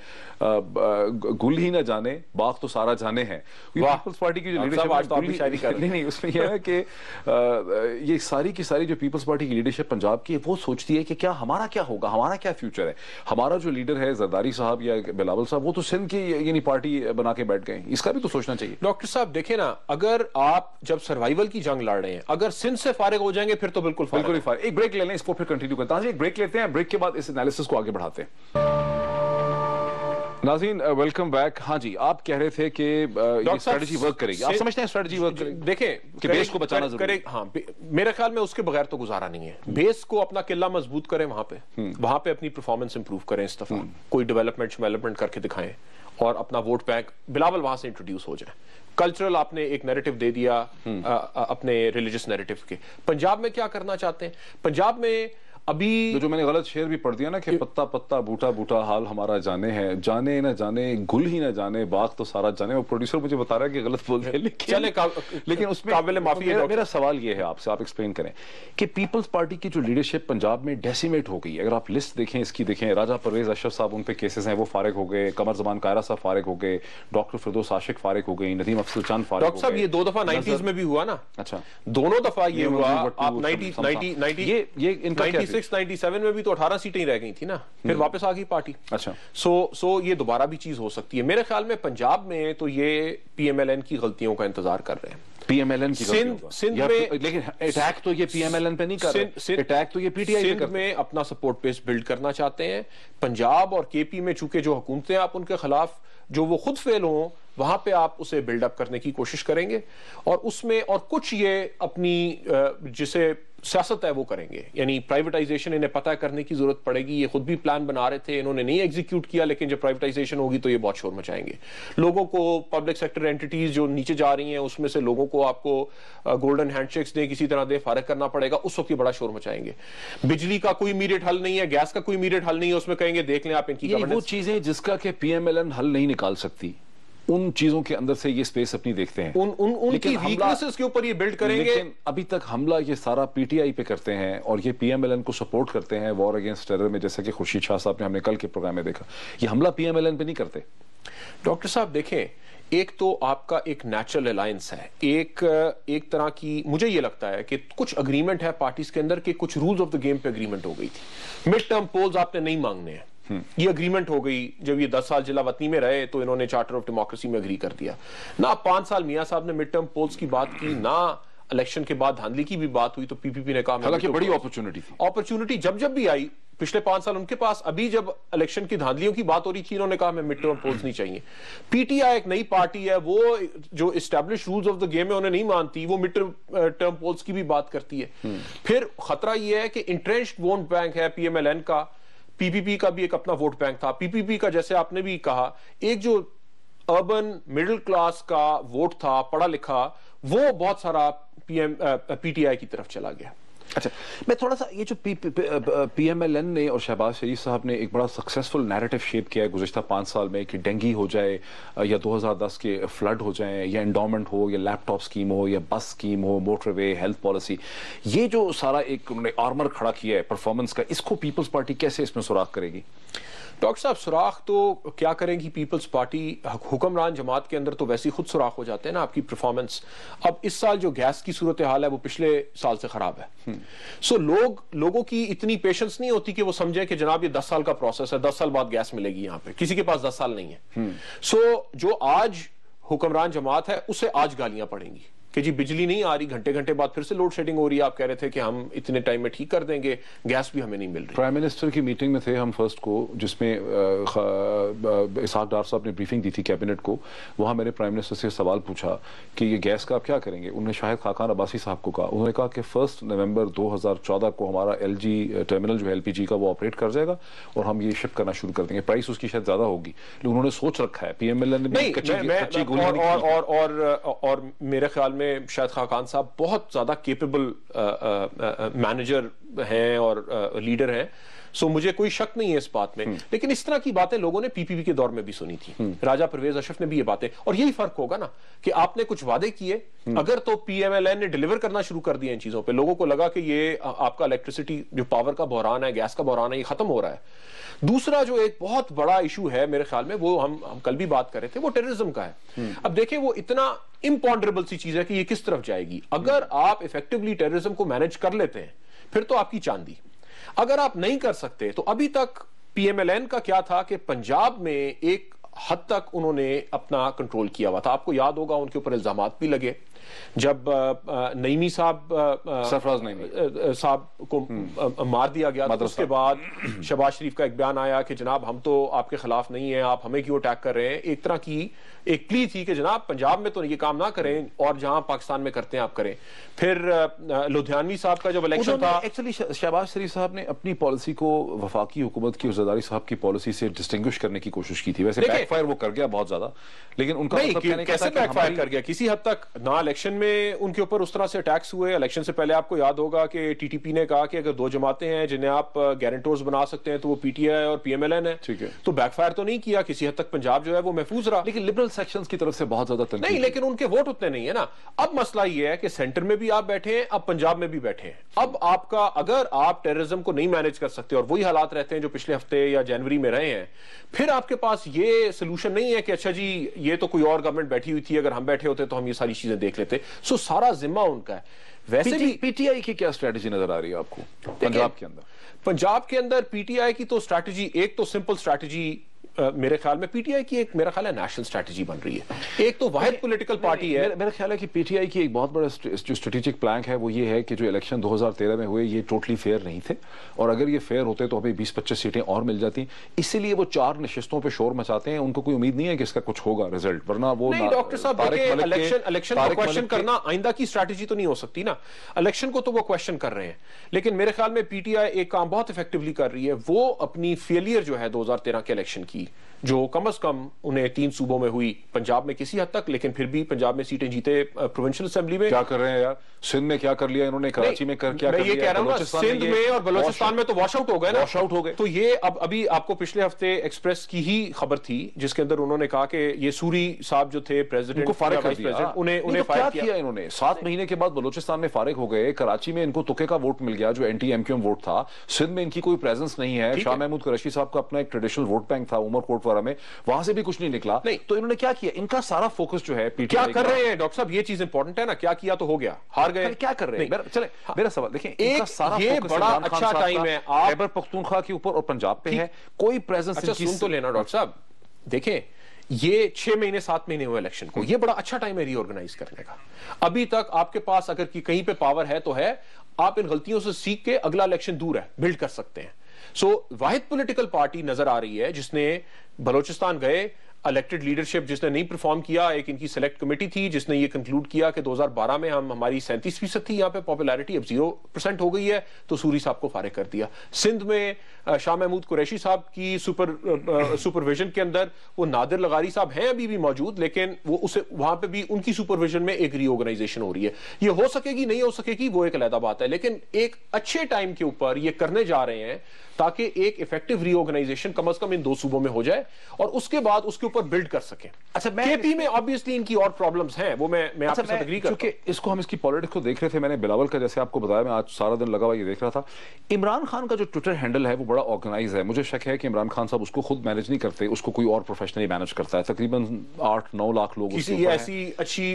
A: گل ہی نہ جانے باغ تو سارا جانے ہے. پیپلز پارٹی کی جو لیڈرشپ نہیں, اس میں یہ ہے کہ یہ ساری کی ساری جو پیپلز پارٹی کی لیڈرشپ پنجاب کی وہ سوچتی ہے کہ کیا ہمارا کیا ہوگا, ہمارا کیا فیوچر ہے. ہمارا جو لیڈر ہے زرداری صاحب یا بلاول صاحب, وہ تو سندھ کی یعنی پارٹی بنا کے بیٹھ گئے, اس کا بھی تو سوچنا چاہیے.
B: ڈاکٹر صاحب دیکھیں نا, اگر آپ جب سروائیول کی جنگ لڑ رہے ہیں, اگر سندھ سے فارغ ہو جائیں گے پھر تو بالکل
A: ہی فارغ. ایک بریک لے لیں, اس کو پھر کنٹینیو کرتے ہیں. ایک بریک لیتے ہیں, بریک کے بعد اس انالیسس کو آگے بڑھاتے ہیں. ناظرین ویلکم بیک. ہاں جی, آپ کہہ رہے تھے کہ اسٹریٹجی ورک کرے گی. آپ سمجھتے ہیں اسٹریٹجی ورک کرے گی؟
B: دیکھیں
A: کہ بیس کو بچانا ضروری ہے.
B: ہاں, میرے خیال میں اس کے بغیر تو گزارا نہیں ہے. بیس کو اپنا قلعہ مضبوط کریں, وہاں پہ اپنی پرفارمنس امپروو کریں, اس دفعہ کوئی ڈیولپمنٹ کر کے دکھائیں, اور اپنا ووٹ بینک بلاول وہاں سے انٹروڈیوس ہو جائے. کلچرل آپ نے ایک نیریٹو دے دیا اپنے ریلیجس نیریٹو کے. پنجاب میں کیا کرنا چاہتے ہیں؟ پنجاب میں ابھی
A: جو میں نے غلط شعر بھی پڑھ دیا نا کہ پتا پتا بوٹا بوٹا حال ہمارا جانے ہے, جانے نہ جانے گل ہی نہ جانے باغ تو سارا جانے. وہ پروڈیوسر مجھے بتا رہا ہے کہ غلط بول رہے ہیں, لیکن اس میں قابل معافی ہے. میرا سوال یہ ہے آپ سے, آپ ایکسپلین کریں کہ پیپلز پارٹی کی جو لیڈرشپ پنجاب میں ڈیسیمیٹ ہو گئی. اگر آپ لسٹ دیکھیں اس کی, دیکھیں راجہ پرویز اشرف صاحب ان پہ کیسز ہیں, وہ فارغ ہو گئے. قمر زمان قاہرہ صاحب فارغ ہو گئے. ڈاکٹر فردوس عاشق فارغ ہو گئی. ندیم افضل چاند فارغ ہو گئے.
B: ڈاکٹر صاحب یہ 2 دفعہ 90s میں بھی ہوا نا.
A: اچھا,
B: دونوں دفعہ یہ ہوا. آپ 96 97 میں بھی تو 18 سیٹیں ہی رہ گئی تھی نا, پھر واپس آ گئی پارٹی.
A: اچھا,
B: سو یہ دوبارہ بھی چیز ہو سکتی ہے. میرے خیال میں پنجاب میں تو یہ پی ایم ایل این کی غلطیوں کا انتظار کر رہے ہیں.
A: پی ایم ایل این کی
B: سندھ میں,
A: لیکن اٹیک تو یہ پی ایم ایل این پہ نہیں کر رہے, اٹیک تو یہ پی ٹی آئی
B: سندھ میں اپنا سپورٹ بیس بلڈ کرنا چاہتے ہیں. پنجاب اور کے پی میں چونکہ جو حکومتیں آپ ان کے خلاف جو وہ خود فیل ہوں, وہاں پہ آپ اسے بلڈ اپ کرنے کی کوشش کریں گے اور اس میں اور کچھ یہ اپنی جسے سیاست ہے وہ کریں گے, یعنی پرائیویٹائزیشن انہیں پتہ کرنے کی ضرورت پڑے گی. یہ خود بھی پلان بنا رہے تھے, انہوں نے نہیں ایگزیکیوٹ کیا, لیکن جب پرائیویٹائزیشن ہوگی تو یہ بہت شور مچائیں گے. لوگوں کو پبلک سیکٹر اینٹیز جو نیچے جا رہی ہیں اس میں سے لوگوں کو آپ کو گولڈن ہینڈ شیکس دیں, کسی طرح دے, فارغ کرنا پڑے گا, اس وقت یہ بڑا شور مچائیں گے. بجلی کا کوئی امیڈیٹ حل نہیں ہے, گیس کا کوئی امیڈیٹ حل نہیں ہے, اس میں کہیں گے دیکھ لیں آپ ان کی
A: وہ چیزیں جس کا کہ پی ایم ایل این حل نہیں نکال سکتی, ان چیزوں کے اندر سے یہ سپیس اپنی دیکھتے ہیں,
B: ان کی ویکنسز کے اوپر یہ بلڈ کریں گے.
A: لیکن ابھی تک حملہ یہ سارا پی ٹی آئی پہ کرتے ہیں اور یہ پی ایم ایل این کو سپورٹ کرتے ہیں وار اگینسٹ ٹیرر میں, جیسا کہ خورشید شاہ صاحب نے ہم نے کل کے پروگرام میں دیکھا. یہ حملہ پی ایم ایل این پہ نہیں کرتے.
B: ڈاکٹر صاحب دیکھیں, ایک تو آپ کا ایک نیچرل الائنس ہے, ایک طرح کی مجھے یہ لگتا ہے کہ کچھ اگریمنٹ ہے پارٹیز کے اندر کہ کچھ رولز آف دا گیم پہ اگریمنٹ ہو گئی تھی. مڈ ٹرم پولز آپ نے نہیں مانگنے ہیں, یہ اگریمنٹ ہو گئی. جب یہ 10 سال جلا وطنی میں رہے تو انہوں نے چارٹر آف ڈیموکریسی میں اگری کر دیا. نہ 5 سال میاں صاحب نے مڈ ٹرم پولز کی بات کی, نہ الیکشن کے بعد دھاندلی کی بھی بات ہوئی, تو پی پی پی نے کہا
A: حالانکہ بڑی اپرچونٹی تھی.
B: اپرچونٹی جب بھی آئی پچھلے 5 سال ان کے پاس, ابھی جب الیکشن کی دھاندلیوں کی بات ہو رہی تھی انہوں نے کہا ہمیں مڈ ٹرم پولز نہیں چاہیے. پی ٹی آئی ایک نئی پارٹی ہے, وہ جو establish rules of the game ہے انہیں نہیں مانتی, وہ مڈ ٹرم پولز کی بھی بات کرتی ہے. پھر خطرہ یہ ہے کہ انٹرینشڈ ووٹ بینک ہے پی ایم ایل این کا, پی پی پی کا بھی ایک اپنا ووٹ بینک تھا. پی پی پی کا جیسے آپ نے بھی کہا ایک جو اربن مڈل کلاس کا ووٹ تھا پڑھا لکھا, وہ بہت سارا پی ٹی آئی کی طرف چلا گیا.
A: اچھا, میں تھوڑا سا یہ جو پی ایم ایل این نے اور شہباز شریف صاحب نے ایک بڑا سکسیسفل نیریٹو شیپ کیا ہے گزشتہ 5 سال میں, کہ ڈینگی ہو جائے یا 2010 کے فلڈ ہو جائیں یا انڈومنٹ ہو یا لیپ ٹاپ سکیم ہو یا بس سکیم ہو, موٹر وے, ہیلتھ پالیسی, یہ جو سارا ایک انہوں نے آرمر کھڑا کیا ہے پرفارمنس کا, اس کو پیپلز پارٹی کیسے اس میں سراغ کرے گی؟
B: ڈاکٹر صاحب سوراخ تو کیا کریں گی پیپلز پارٹی, حکمران جماعت کے اندر تو ویسے ہی خود سوراخ ہو جاتے ہیں نا آپ کی پرفارمنس. اب اس سال جو گیس کی صورتحال ہے وہ پچھلے سال سے خراب ہے. سو لوگوں کی اتنی پیشنس نہیں ہوتی کہ وہ سمجھیں کہ جناب یہ 10 سال کا پروسیس ہے, 10 سال بعد گیس ملے گی. یہاں پہ کسی کے پاس 10 سال نہیں ہے. سو جو آج حکمران جماعت ہے اسے آج گالیاں پڑیں گی کہ جی بجلی نہیں آ رہی, گھنٹے گھنٹے بعد پھر سے لوڈ شیڈنگ ہو رہی ہے, آپ کہہ رہے تھے کہ ہم اتنے ٹائم میں ٹھیک کر دیں گے, گیس بھی ہمیں نہیں مل رہی.
A: پرائم منسٹر کی میٹنگ میں تھے ہم فرسٹ کو, جس میں اسحاق ڈار صاحب نے بریفنگ دی تھی کیبنٹ کو. وہاں میں نے پرائم منسٹر سے سوال پوچھا کہ یہ گیس کا آپ کیا کریں گے. انہوں نے شاہد خاقان عباسی صاحب کو کہا, انہوں نے کہا کہ 1 نومبر 2014 کو ہمارا ایل جی ٹرمینل جو ہے ایل پی جی کا وہ آپریٹ کر جائے گا اور ہم یہ شپ کرنا شروع کر دیں گے. پرائس اس کی شاید زیادہ ہوگی لیکن انہوں نے سوچ رکھا ہے. پی ایم ایل این نے
B: اور میرے خیال میں شاہد خاقان صاحب بہت زیادہ کیپیبل مینیجر ہیں اور لیڈر ہیں, سو مجھے کوئی شک نہیں ہے اس بات میں. لیکن اس طرح کی باتیں لوگوں نے پی پی پی کے دور میں بھی سنی تھی, راجہ پرویز اشرف نے بھی یہ باتیں, اور یہی فرق ہوگا نا کہ آپ نے کچھ وعدے کیے, اگر تو پی ایم ایل این نے ڈیلیور کرنا شروع کر دیا ان چیزوں پہ, لوگوں کو لگا کہ یہ آپ کا الیکٹریسٹی جو پاور کا بحران ہے, گیس کا بحران ہے, یہ ختم ہو رہا ہے. دوسرا جو ایک بہت بڑا ایشو ہے میرے خیال میں, وہ ہم کل بھی بات کر رہے تھے, وہ ٹیررزم کا ہے. اب دیکھیں وہ اتنا امپونڈریبل سی چیز ہے کہ یہ کس طرف جائے گی. اگر آپ ایفیکٹولی ٹیررزم کو مینج کر لیتے ہیں پھر تو آپ کی چاندی. اگر آپ نہیں کر سکتے تو ابھی تک پی ایم ایل این کا کیا تھا کہ پنجاب میں ایک حد تک انہوں نے اپنا کنٹرول کیا ہوا تھا. آپ کو یاد ہوگا ان کے اوپر الزامات بھی لگے جب نعیمی صاحب
A: سرفراز نعیمی
B: صاحب کو مار دیا گیا, تو اس کے بعد شہباز شریف کا ایک بیان آیا کہ جناب ہم تو آپ کے خلاف نہیں ہیں, آپ ہمیں کیوں اٹیک کر رہے ہیں. ایک طرح کی ایک پلی تھی کہ جناب پنجاب میں تو یہ کام نہ کریں اور جہاں پاکستان میں کرتے ہیں آپ کریں. پھر لدھیانوی صاحب کا جب الیکشن تھا,
A: ایکچولی شہباز شریف صاحب نے اپنی پالیسی کو وفاقی حکومت کی اور زرداری صاحب کی پالیسی سے ڈسٹنگوش کرنے کی کوشش کی تھی. ویسے بیک فائر وہ کر گیا بہت زیادہ, لیکن ان کا
B: نہیں کیسے بیک فائر کر گیا کسی حد تک. نہ الیکشن میں ان کے اوپر اس طرح سے اٹیکس ہوئے. الیکشن سے پہلے آپ کو یاد ہوگا کہ ٹی ٹی پی نے کہا کہ اگر 2 جماعتیں ہیں جنہیں آپ گارنٹورز بنا سکتے ہیں تو وہ پی ٹی آئی اور پی ایم ایل این ہے. تو بیک فائر تو نہیں کیا, کسی حد تک پنجاب جو ہے وہ محفوظ رہا.
A: لیکن لبرل سیکشنز کی طرف سے بہت زیادہ تنقید
B: نہیں, لیکن ان کے ووٹ اتنے نہیں ہے نا. اب مسئلہ یہ ہے کہ سینٹر میں بھی آپ بیٹھے ہیں, اب پنجاب میں بھی بیٹھے ہیں. اب آپ کا اگر آپ ٹیررزم کو نہیں مینج کر سکتے اور وہی حالات رہتے ہیں جو پچھلے ہفتے یا جنوری میں رہے ہیں, پھر آپ کے پاس یہ سلوشن نہیں ہے کہ اچھا جی یہ تو کوئی اور گورنمنٹ بیٹھی ہوئی تھی, اگر ہم بیٹھے ہوتے تو ہم یہ ساری چیزیں دیکھ لیتے. سو سارا ذمہ ان کا ہے. ویسے بھی
A: پی ٹی آئی کی کیا اسٹریٹجی نظر آ رہی ہے آپ کو پنجاب کے اندر؟
B: پنجاب کے اندر پی ٹی آئی کی تو اسٹریٹجی ایک تو سمپل اسٹریٹجی میرے خیال میں پی ٹی آئی کی ایک میرا خیال ہے نیشنل اسٹریٹجی بن رہی ہے. ایک تو واحد پولیٹیکل پارٹی ہے.
A: میرا خیال ہے کہ پی ٹی آئی کی ایک بہت بڑا جو اسٹریٹجک پلان ہے وہ یہ ہے کہ جو الیکشن 2013 میں ہوئے یہ ٹوٹلی فیئر نہیں تھے, اور اگر یہ فیئر ہوتے تو ہمیں 20-25 سیٹیں اور مل جاتی, اسی لیے وہ 4 نشستوں پہ شور مچاتے ہیں. ان کو کوئی امید نہیں ہے کہ اس کا کچھ ہوگا رزلٹ, ورنہ وہ
B: نہیں ڈاکٹر صاحب دیکھیں الیکشن کو کویشچن کرنا آئندہ کی اسٹریٹجی تو نہیں ہو سکتی نا. الیکشن کو تو وہ کویشچن کر رہے ہیں, لیکن میرے خیال میں پی ٹی آئی ایک کام بہت افیکٹولی کر رہی ہے. وہ اپنی فیلئر جو ہے 2013 کے الیکشن کی, جو کم از کم انہیں 3 صوبوں میں ہوئی, پنجاب میں کسی حد تک, لیکن پھر بھی پنجاب میں سیٹیں جیتے, پروونشل اسمبلی میں
A: کیا کر رہے ہیں یار, سندھ میں کیا کر لیا انہوں نے, کراچی میں کیا کر لیا,
B: یہ کہہ رہا ہوں سندھ میں اور بلوچستان میں تو واش آؤٹ ہو گئے نا, واش آؤٹ ہو گئے. تو یہ ابھی آپ کو پچھلے ہفتے ایکسپریس کی ہی خبر تھی جس کے اندر انہوں نے کہا کہ یہ سوری صاحب جو تھے پریزیڈنٹ
A: کو فارغ کر دیا,
B: انہیں
A: کیا کیا انہوں نے 7 مہینے کے بعد بلوچستان میں فارغ ہو گئے, کراچی میں ان کو تکے کا ووٹ مل گیا جو anti M Q M vote تھا, سندھ میں ان کی کوئی پریزنس نہیں ہے, شاہ محمود قریشی صاحب کا اپنا ایک ٹریڈیشنل ووٹ بینک تھا عمر کوٹ وارا میں, وہاں سے بھی کچھ نہیں نکلا. تو انہوں نے کیا کیا, ان کا سارا فوکس جو ہے پی ٹی آئی
B: کیا کر رہے ہیں ڈاکٹر صاحب, یہ چیز امپورٹنٹ ہے نا, کیا کیا تو ہو گیا, ہار گئے,
A: کیا کر رہے ہیں. چلیں میرا سوال دیکھیں,
B: یہ بڑا اچھا ٹائم ہے
A: خیبر پختونخوا کے اوپر اور پنجاب پہ ہے, کوئی پریزنس.
B: اچھا سن تو لینا ڈاکٹر صاحب, دیکھیں یہ 6 مہینے 7 مہینے ہوئے الیکشن کو, یہ بڑا اچھا ٹائم ہے ری آرگنائز کرنے کا. ابھی تک آپ کے پاس اگر کہیں پہ پاور ہے تو ہے, آپ ان غلطیوں سے سیکھ کے اگلا الیکشن دور ہے بلڈ کر سکتے ہیں. سو واحد پولیٹیکل پارٹی نظر آ رہی ہے جس نے بلوچستان گئے, الیکٹڈ لیڈرشپ جس نے نہیں پرفارم کیا, ایک ان کی سلیکٹ کمیٹی تھی جس نے یہ کنکلوڈ کیا کہ 2012 میں ہماری 37% تھی یہاں پہ پاپولیرٹی, اب 0% ہو گئی ہے, تو سوری صاحب کو فارغ کر دیا. سندھ میں شاہ محمود قریشی صاحب کی سپرویژن کے اندر وہ نادر لغاری صاحب ہیں ابھی بھی موجود, لیکن وہ وہاں پہ بھی ان کی سپرویژن میں ایک ری آرگنائزیشن ہو رہی ہے. یہ ہو سکے گی نہیں ہو سکے گی وہ ایک علیحدہ بات ہے, لیکن ایک اچھے ٹائم کے اوپر یہ کرنے جا رہے ہیں تاکہ ایک ایفیکٹو ری آرگنائزیشن کم از کم ان 2 صوبوں میں ہو جائے اور اس کے بعد اس کے اوپر بلڈ کر سکیں. اچھا کے پی میں obviously ان کی اور پرابلمز ہیں, وہ میں آپ کے ساتھ اگری کرتا ہوں.
A: چونکہ اس کو ہم اس کی پالیٹکس کو دیکھ رہے تھے, میں نے بلاول کا جیسے آپ کو بتایا, میں آج سارا دن لگا ہوا یہ دیکھ رہا تھا. عمران خان کا جو ٹویٹر ہینڈل ہے وہ بڑا آرگنائز ہے, مجھے شک ہے کہ عمران خان صاحب اس کو خود مینیج نہیں کرتے, اس کو کوئی اور پروفیشنلی مینیج کرتا ہے. تقریباً 8-9 لاکھ لوگ
B: کسی ایسی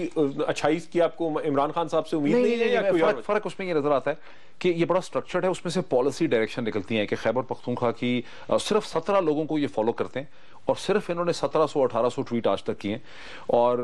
B: اچھائی کی آپ کو عمران خان صاحب سے امید نہیں ہے, یا کوئی
A: فرق اس میں یہ نظر آتا ہے کہ یہ بڑا سٹرکچرڈ ہے, اس میں سے پالیسی ڈائریکشن نکلتی ہیں کہ خیبر پختونخوا کی صرف 17 لوگوں کو یہ فالو کرتے ہیں, اور صرف انہوں نے 1700-1800 ٹویٹ آج تک کیے ہیں, اور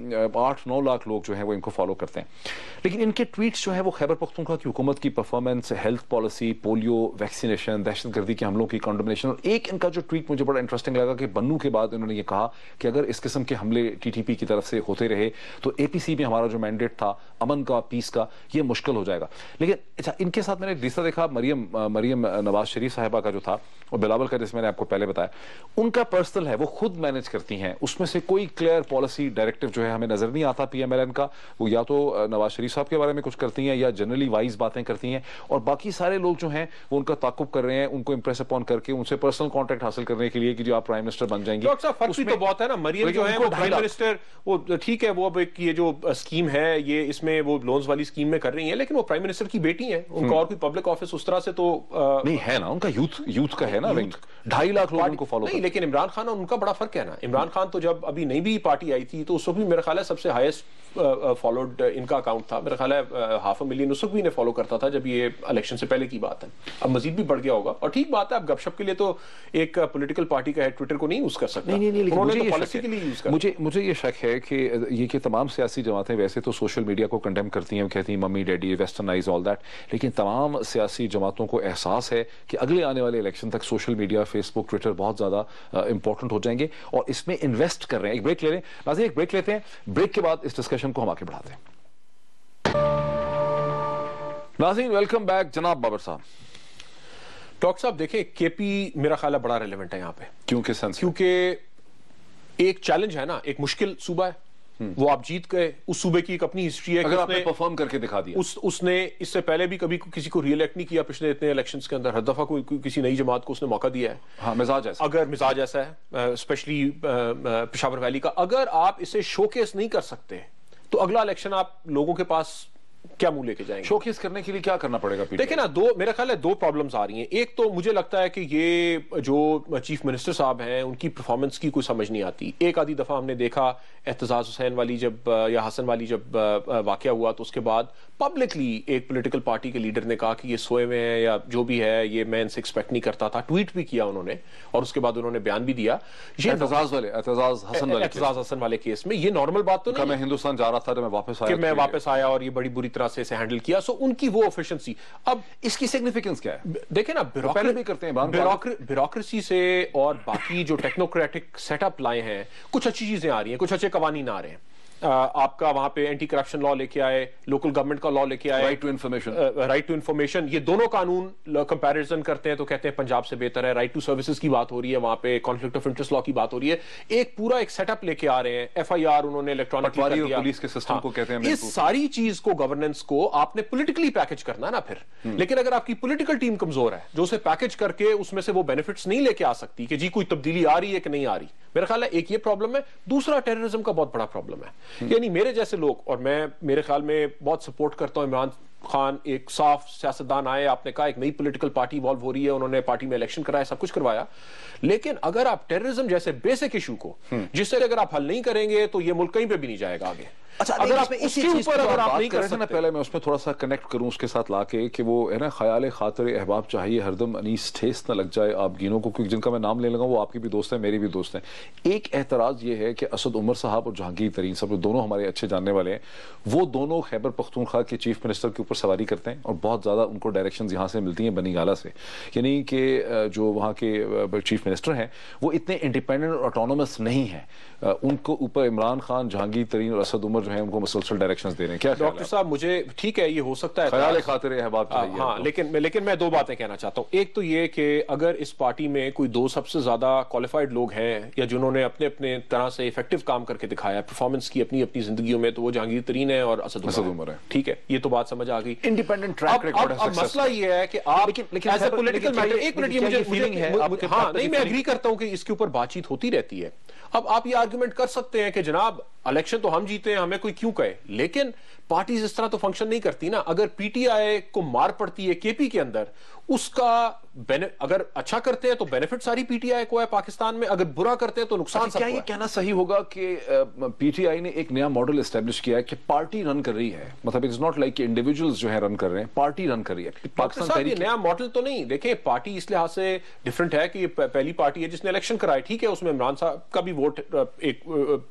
A: 8-9 لاکھ لوگ جو ہیں وہ ان کو فالو کرتے ہیں. لیکن ان کے ٹویٹس جو ہیں وہ خیبر پختونخوا کی حکومت کی performance, health policy, polio vaccination, دہشت گردی کے حملوں کی کنڈمنیشن, اور ایک ان کا جو ٹویٹ مجھے بڑا انٹرسٹنگ لگا کہ بنو کے بعد انہوں نے یہ کہا کہ اگر اس قسم کے حملے ٹی ٹی پی کی طرف سے ہوتے رہے تو اے پی سی میں ہمارا جو مینڈیٹ تھا امن کا, پیس کا, یہ مشکل ہو جائے گا. لیکن اچھا ان کے ساتھ میں نے ایک دوسرا دیکھا, مریم نواز شریف صاحبہ کا جو تھا, اور بلاول کا جس میں نے آپ کو پہلے بتایا, ان کا پرسنل ہے, وہ خود مینیج کرتی ہیں, اس میں سے کوئی کلیئر پالیسی ڈائریکٹو جو ہے ہمیں نظر نہیں آتا پی ایم ایل این کا. وہ یا تو نواز شریف صاحب کے بارے میں کچھ کرتی ہیں یا جنرلی وائز باتیں کرتی ہیں, اور باقی سارے لوگ جو ہیں وہ ان کا تعاقب کر رہے ہیں, ان کو امپریس اپون کر کے ان سے پرسنل کانٹیکٹ حاصل کرنے کے لیے کہ جو آپ پرائم منسٹر بن جائیں گے.
B: فرق بھی تو بہت ہے نا, مریم جو ہے وہ پرائم منسٹر, وہ ٹھیک ہے وہ اب ایک یہ جو اسکیم ہے یہ اس میں وہ لونز والی اسکیم میں کر رہی ہیں, لیکن وہ پرائم منسٹر کی بیٹی ہیں, ان کا اور کوئی پبلک آفس اس طرح سے تو
A: نہیں ہے نا, ان کا یوتھ کا ہے نا, 2.5 لاکھ لوگ ان کو فالو.
B: نہیں, لیکن عمران خان اور ان کا بڑا فرق ہے نا. عمران خان تو جب ابھی نئی بھی پارٹی آئی تھی تو اس وقت بھی میرا خیال ہے سب سے ہائیسٹ فالوڈ ان کا اکاؤنٹ تھا, میرا خیال ہے 500,000 اس وقت بھی انہیں فالو کرتا تھا جب یہ الیکشن سے پہلے کی بات ہے. اب مزید بھی بڑھ گیا ہوگا, اور ٹھیک بات ہے, اب گپ شپ کے لیے تو ایک پولیٹیکل پارٹی کا ہے ٹویٹر کو نہیں یوز کر سکتا,
A: مجھے یہ شک ہے کہ یہ کہ تمام سیاسی جماعتیں ویسے تو سوشل میڈیا کو کنڈیم کرتی ہیں, کہتی ہیں mummy daddy westernise all that, لیکن تمام سیاسی جماعتوں کو احساس ہے کہ اگلے آنے والے الیکشن تک social media, Facebook, Twitter بہت زیادہ امپورٹنٹ ہو جائیں گے, اور اس میں انویسٹ کر رہے ہیں. ایک بریک لے لیں ناظرین, ایک بریک لیتے ہیں, بریک کے بعد اس ڈسکشن کو ہم آگے بڑھاتے ہیں. ناظرین ویلکم بیک. جناب بابر صاحب.
B: ڈاکٹر صاحب دیکھیں, کے پی میرا خیال ہے بڑا ریلیونٹ ہے یہاں پہ,
A: کیونکہ
B: ایک چیلنج ہے نا, ایک مشکل صوبہ ہے, وہ آپ جیت گئے, اس صوبے کی ایک اپنی ہسٹری ہے,
A: اگر آپ نے پرفارم کر کے دکھا دیا,
B: اس نے اس سے پہلے بھی کبھی کسی کو ری الیکٹ نہیں کیا پچھلے اتنے الیکشنز کے اندر, ہر دفعہ کوئی کسی نئی جماعت کو اس نے موقع دیا ہے.
A: ہاں, مزاج ایسا,
B: اگر مزاج ایسا ہے اسپیشلی پشاور ویلی کا, اگر آپ اسے شو کیس نہیں کر سکتے تو اگلا الیکشن آپ لوگوں کے پاس کیا منہ لے کے جائیں گے؟
A: شوکیس کرنے کے لیے کیا کرنا پڑے گا؟
B: دیکھیں نا، میرا خیال ہے دو پرابلمز آ رہی ہیں. ایک تو مجھے لگتا ہے کہ یہ جو چیف منسٹر صاحب ہیں ان کی پرفارمنس کی کوئی سمجھ نہیں آتی. ایک آدھی دفعہ ہم نے دیکھا اعتزاز حسین والی یا حسن والی جب واقعہ ہوا تو اس کے بعد پبلکلی ایک پولیٹیکل پارٹی کے لیڈر نے کہا کہ یہ سوئے ہوئے ہیں یا جو بھی ہے، یہ میں ان سے ایکسپیکٹ نہیں کرتا تھا. ٹویٹ بھی کیا انہوں نے اور اس کے بعد انہوں نے بیان بھی دیا.
A: اعتزاز حسن
B: والے کیس میں یہ نارمل بات تو نہیں
A: میں ہندوستان جا رہا تھا
B: میں واپس آیا اور یہ بڑی بری طرح سے اسے ہینڈل کیا. سو ان کی وہ ایفیشنسی. اب
A: اس کی سگنیفیکنس کیا ہے؟
B: دیکھیں نا،
A: پہلے بھی کرتے ہیں
B: بیوروکریسی سے اور باقی جو ٹیکنوکریٹک سیٹ اپ لائے ہیں، کچھ اچھی چیزیں آ رہی ہیں، کچھ اچھے قوانین آ رہے ہیں. آپ کا وہاں پہ اینٹی کرپشن لا لے کے آئے، لوکل گورنمنٹ کا لا لے کے آئے، رائٹ ٹو انفارمیشن. یہ دونوں قانون کمپیریزن کرتے ہیں تو کہتے ہیں پنجاب سے بہتر ہے. رائٹ ٹو سروسز کی بات ہو رہی ہے، وہاں پہ کانفلکٹ آف انٹرسٹ لا کی بات ہو رہی ہے. ایک پورا ایک سیٹ اپ لے کے آ رہے ہیں. ایف آئی آر انہوں نے الیکٹرانک
A: پولیس کے سسٹم کو کہتے ہیں.
B: اس ساری چیز کو، گورننس کو آپ نے پولیٹیکلی پیکج کرنا ہے نا پھر. لیکن اگر آپ کی پولیٹیکل ٹیم کمزور ہے جو اسے پیکج کر کے اس میں سے وہ بینیفٹس نہیں لے کے آ سکتی کہ جی کوئی تبدیلی آ رہی ہے کہ نہیں آ رہی، میرا خیال ہے ایک یہ پرابلم ہے. دوسرا ٹیررزم کا بہت بڑا پرابلم ہے. یعنی میرے جیسے لوگ، اور میں میرے خیال میں بہت سپورٹ کرتا ہوں عمران خان، ایک صاف سیاستدان آئے، آپ نے کہا ایک نئی پولیٹیکل پارٹی ایوالو ہو رہی ہے، انہوں نے پارٹی میں الیکشن کرایا، سب کچھ کروایا. لیکن اگر آپ ٹیررزم جیسے بیسک ایشو کو، جس سے اگر آپ حل نہیں کریں گے تو یہ ملک کہیں پہ بھی نہیں جائے گا آگے.
A: اگر آپ اس کے اوپر اگر آپ نہیں کر سکتے، پہلے میں اس میں تھوڑا سا کنیکٹ کروں اس کے ساتھ لا کے کہ وہ ہے نا خیال خاطر احباب چاہیے ہر دم انیس ٹھیس نہ لگ جائے آپ گینوں کو، کیونکہ جن کا میں نام لے لگا وہ آپ کی بھی دوست ہیں، میری بھی دوست ہیں. ایک اعتراض یہ ہے کہ اسد عمر صاحب اور جہانگیر ترین صاحب دونوں ہمارے اچھے جاننے والے ہیں. وہ دونوں خیبر پختونخوا کے چیف منسٹر کے اوپر سواری کرتے ہیں اور بہت زیادہ ان کو ڈائریکشنز یہاں سے ملتی ہیں بنی گالہ سے. یعنی کہ جو وہاں کے چیف منسٹر ہیں وہ اتنے انڈیپینڈنٹ اور آٹونومس نہیں ہیں. ان کو اوپر عمران خان، جہانگیر ترین اور اسد عمر جو ہیں ان کو مسلسل ڈائریکشنز دے رہے ہیں. کیا
B: ڈاکٹر صاحب، مجھے ٹھیک ہے یہ ہو سکتا ہے
A: خیال خاطر احباب چاہیے،
B: ہاں، لیکن میں دو باتیں کہنا چاہتا ہوں. ایک تو یہ کہ اگر اس پارٹی میں کوئی دو سب سے زیادہ کوالیفائڈ لوگ ہیں یا جنہوں نے اپنے اپنے طرح سے افیکٹو کام کر کے دکھایا، پرفارمنس کی اپنی زندگیوں میں، تو وہ جہانگیر ترین ہے اور اسد عمر ہے. ٹھیک ہے، یہ تو بات سمجھ آ گئی.
A: انڈیپینڈنٹ ٹریک ریکارڈ ہے.
B: اب مسئلہ یہ ہے کہ آپ ایز اے پولیٹیکل میٹر، ایک منٹ، یہ مجھے ہاں نہیں، میں اگری کرتا ہوں کہ اس کے اوپر بات چیت ہوتی رہتی ہے. اب آپ یہ آرگومنٹ کر سکتے ہیں کہ جناب الیکشن تو ہم جیتے ہیں، ہمیں کوئی کیوں کہے، لیکن پارٹیز اس طرح تو فنکشن نہیں کرتی نا. اگر پی ٹی آئی کو مار پڑتی ہے کے پی کے اندر، اس کا اگر اچھا کرتے ہیں تو بینیفٹ ساری پی ٹی آئی کو ہے پاکستان میں، اگر برا کرتے ہیں تو نقصان سب کو ہے.
A: کیا یہ کہنا صحیح ہوگا کہ پی ٹی آئی نے ایک نیا ماڈل اسٹیبلش کیا ہے کہ پارٹی رن کر رہی ہے، مطلب اٹس ناٹ لائک کہ انڈیویجولز جو ہیں رن کر رہے ہیں، پارٹی رن کر رہی ہے.
B: پاکستان تحریک نیا ماڈل تو نہیں. دیکھیں پارٹی اس لحاظ سے ڈیفرنٹ ہے کہ یہ پہلی پارٹی ہے جس نے الیکشن کرائے. ٹھیک ہے، اس میں عمران صاحب کا بھی ووٹ ایک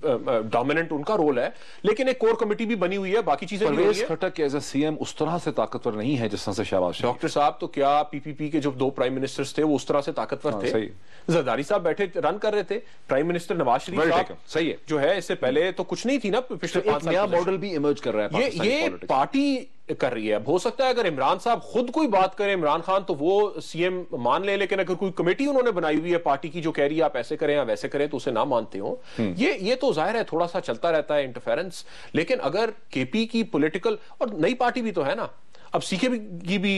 B: ڈومیننٹ ان کا رول ہے، لیکن ایک کور کمیٹی بھی بنی ہوئی ہے، باقی چیزیں بھی ہوئی ہیں.
A: Khattak as a C M اس طرح سے طاقتور نہیں ہے جس طرح سے شہباز شریف.
B: ڈاکٹر صاحب تو کیا پی پی پی کے جو دو پرائم منسٹرز تھے وہ اس طرح سے طاقتور تھے؟ زرداری صاحب بیٹھے رن کر رہے تھے. پرائم منسٹر نواز شریف صاحب
A: صحیح ہے
B: جو ہے، اس سے پہلے تو کچھ نہیں تھی نا. پچھلے 5 سال
A: نیا ماڈل بھی ایمرج کر رہا ہے.
B: یہ پارٹی کر رہی ہے. اب ہو سکتا ہے اگر عمران صاحب خود کوئی بات کریں، عمران خان، تو وہ سی ایم مان لیں، لیکن اگر کوئی کمیٹی انہوں نے بنائی ہوئی ہے پارٹی کی جو کہہ رہی ہے آپ ایسے کریں یا ویسے کریں تو اسے نہ مانتے ہوں. یہ تو ظاہر ہے تھوڑا سا چلتا رہتا ہے انٹرفیرنس. لیکن اگر کے پی کی پولیٹیکل، اور نئی پارٹی بھی تو ہے نا، اب سی کے کی بھی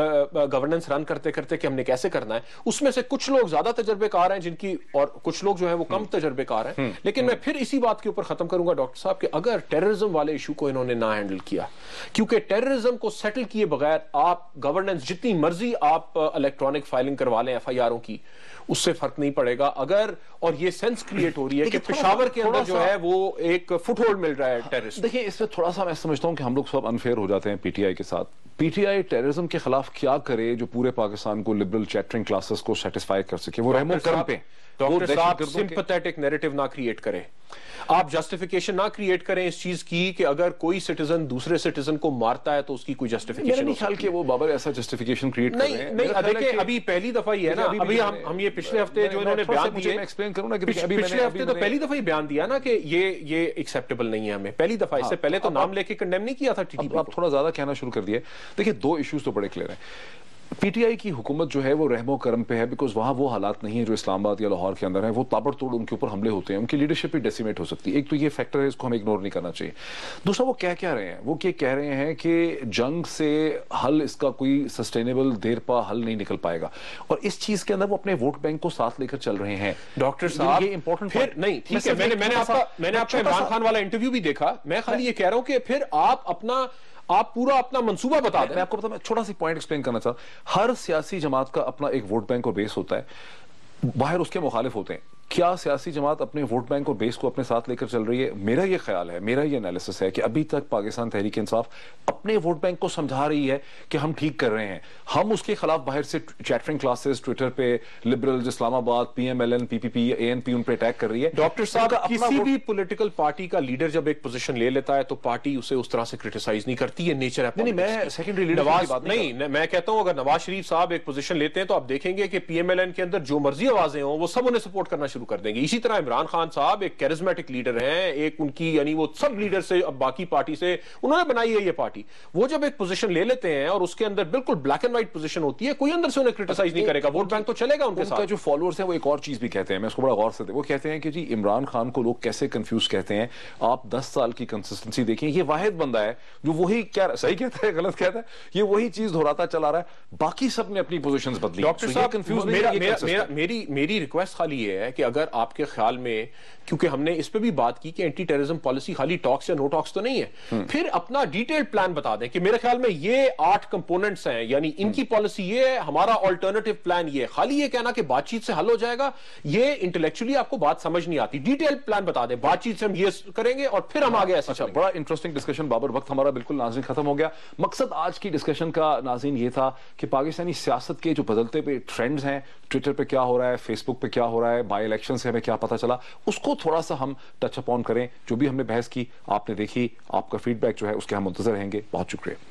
B: گورننس رن کرتے کرتے کہ ہم نے کیسے کرنا ہے، اس میں سے کچھ لوگ زیادہ تجربے کار ہیں جن کی، اور کچھ لوگ جو ہیں وہ کم تجربے کار ہیں. لیکن میں پھر اسی بات کے اوپر ختم کروں گا ڈاکٹر صاحب کہ اگر ٹیررزم والے ایشو کو انہوں نے نہ ہینڈل کیا، کیونکہ ٹیررزم کو سیٹل کیے بغیر آپ گورننس جتنی مرضی آپ الیکٹرانک فائلنگ کروا لیں ایف آئی آروں کی، اس سے فرق نہیں پڑے گا. اگر اور یہ سینس کریٹ ہو رہی ہے کہ پشاور کے اندر جو ہے وہ ایک فٹ ہولڈ مل رہا ہے ٹیررسٹ.
A: دیکھیں اس میں تھوڑا سا میں سمجھتا ہوں کہ ہم لوگ سب انفیئر ہو جاتے ہیں پی ٹی آئی کے ساتھ. پی ٹی آئی ٹیررزم کے خلاف کیا کرے جو پورے پاکستان کو لبرل چیٹرنگ کلاسز کو سیٹسفائی کر سکے؟ وہ رحم و کرم پہ
B: ڈاکٹر صاحب سمپیتھیٹک نیریٹو نہ کریٹ کرے. آپ جسٹیفیکیشن نہ کریٹ کریں اس چیز کی کہ اگر کوئی سٹیزن دوسرے سٹیزن کو مارتا ہے تو اس کی کوئی جسٹیفیکیشن.
A: میرا نہیں خیال کہ وہ بابر ایسا جسٹیفیکیشن کریٹ کر رہے ہیں.
B: نہیں دیکھیں ابھی پہلی دفعہ ہی ہے نا. ابھی ہم یہ پچھلے ہفتے جو انہوں نے بیان دیے،
A: میں ایکسپلین کروں نا کہ
B: پچھلے ہفتے تو پہلی دفعہ ہی بیان دیا نا کہ یہ ایکسیپٹیبل نہیں ہے ہمیں. پہلی دفعہ، اس سے پہلے تو نام لے کے کنڈیم نہیں کیا تھا ٹی ٹی پی.
A: آپ تھوڑا زیادہ کہنا شروع کر دیا. دیکھیں دو ایشوز تو بڑے کلیئر ہیں. پی ٹی آئی کی حکومت جو ہے وہ رحم و کرم پہ ہے، بیکاز وہاں وہ حالات نہیں ہیں جو اسلام آباد یا لاہور کے اندر ہیں. وہ تابڑ توڑ ان کے اوپر حملے ہوتے ہیں، ان کی لیڈرشپ بھی ڈیسیمیٹ ہو سکتی ہے. ایک تو یہ فیکٹر ہے، اس کو ہمیں اگنور نہیں کرنا چاہیے. دوسرا وہ کیا رہے ہیں، وہ کہہ رہے ہیں کہ جنگ سے حل، اس کا کوئی سسٹینیبل دیر پا حل نہیں نکل پائے گا، اور اس چیز کے اندر وہ اپنے ووٹ بینک کو ساتھ لے کر چل رہے ہیں.
B: ڈاکٹر صاحب
A: یہ امپورٹنٹ
B: پھر نہیں، ٹھیک ہے، میں نے آپ کا عمران خان والا انٹرویو بھی دیکھا. میں خالی یہ کہہ رہا ہوں کہ پھر آپ اپنا آپ پورا اپنا منصوبہ بتا دیں.
A: میں آپ کو بتا چھوٹا سی پوائنٹ ایکسپلین کرنا چاہتا ہوں. ہر سیاسی جماعت کا اپنا ایک ووٹ بینک اور بیس ہوتا ہے, باہر اس کے مخالف ہوتے ہیں. کیا سیاسی جماعت اپنے ووٹ بینک اور بیس کو اپنے ساتھ لے کر چل رہی ہے؟ میرا یہ خیال ہے, میرا یہ انالیسس ہے کہ ابھی تک پاکستان تحریک انصاف اپنے ووٹ بینک کو سمجھا رہی ہے کہ ہم ٹھیک کر رہے ہیں. ہم اس کے خلاف باہر سے چیٹرنگ کلاسز ٹویٹر پہ liberals, Islamabad, P M L N, P P P, A N P ان پہ اٹیک کر رہی ہے.
B: ڈاکٹر صاحب, کسی بھی پولیٹیکل پارٹی کا لیڈر جب ایک پوزیشن لے لیتا ہے تو پارٹی اسے اس طرح سے کرٹیسائز نہیں کرتی ہے, نیچر ہے.
A: نہیں, میں سیکنڈری لیڈر کی بات
B: نہیں, میں کہتا ہوں اگر نواز شریف صاحب ایک پوزیشن لیتے ہیں تو آپ دیکھیں گے کہ پی ایم ایل این کے اندر جو مرضی آوازیں ہوں وہ سب انہیں سپورٹ کرنا شروع کر دیں گے. اسی طرح عمران خان صاحب ایک کیرزمیٹک لیڈر ہیں, ایک ان کی یعنی وہ سب لیڈر سے اب باقی پارٹی سے انہوں نے بنائی ہے یہ پارٹی. وہ جب ایک پوزیشن لے لیتے ہیں اور اس کے اندر بالکل بلیک اینڈ وائٹ پوزیشن ہوتی ہے, کوئی اندر سے انہیں کرٹیسائز نہیں کرے گا, ووٹ بینک تو چلے گا ان کے ساتھ.
A: جو فالوورز ہیں وہ ایک اور چیز بھی کہتے ہیں, میں اس کو بڑا غور سے وہ کہتے ہیں کہ جی عمران خان کو لوگ کیسے کنفیوز کہتے ہیں, آپ 10 سال کی کنسسٹنسی دیکھیں, یہ واحد بندہ ہے جو وہی کیا صحیح کہتا ہے غلط کہتا ہے, یہ وہی چیز دہراتا چلا رہا ہے, باقی سب نے اپنی پوزیشنز بدلی.
B: ڈاکٹر صاحب میری ریکویسٹ خالی یہ ہے کہ اگر آپ کے خیال میں, کیونکہ ہم نے اس پہ بھی بات کی کہ اینٹی ٹیررزم پالیسی خالی ٹاکس یا نو ٹاکس تو نہیں ہے, پھر اپنا ڈیٹیلڈ پلان بتا دیں کہ میرے خیال میں یہ 8 کمپوننٹس ہیں, یعنی ان کی پالیسی یہ ہے, ہمارا آلٹرنیٹو پلان یہ ہے. خالی یہ کہنا کہ بات چیت سے حل ہو جائے گا, یہ انٹلیکچولی آپ کو بات سمجھ نہیں آتی. ڈیٹیلڈ پلان بتا دیں, بات چیت سے ہم یہ کریں گے اور پھر ہم آگے ایسا چلیں گے.
A: بڑا انٹرسٹنگ ڈسکشن بابر, وقت ہمارا بالکل ناظرین ختم ہو گیا. مقصد آج کی ڈسکشن کا ناظرین یہ تھا کہ پاکستانی سیاست کے جو بدلتے پہ ٹرینڈز ہیں, ٹویٹر پہ کیا ہو رہا ہے, فیس بک پہ کیا ہو رہا ہے, بائی الیکشن سے ہمیں کیا پتہ چلا, اس کو تھوڑا سا ہم ٹچ اپ آن کریں. جو بھی ہم نے بحث کی آپ نے دیکھی, آپ کا فیڈ بیک جو ہے اس کے ہم منتظر رہیں گے. بہت شکریہ.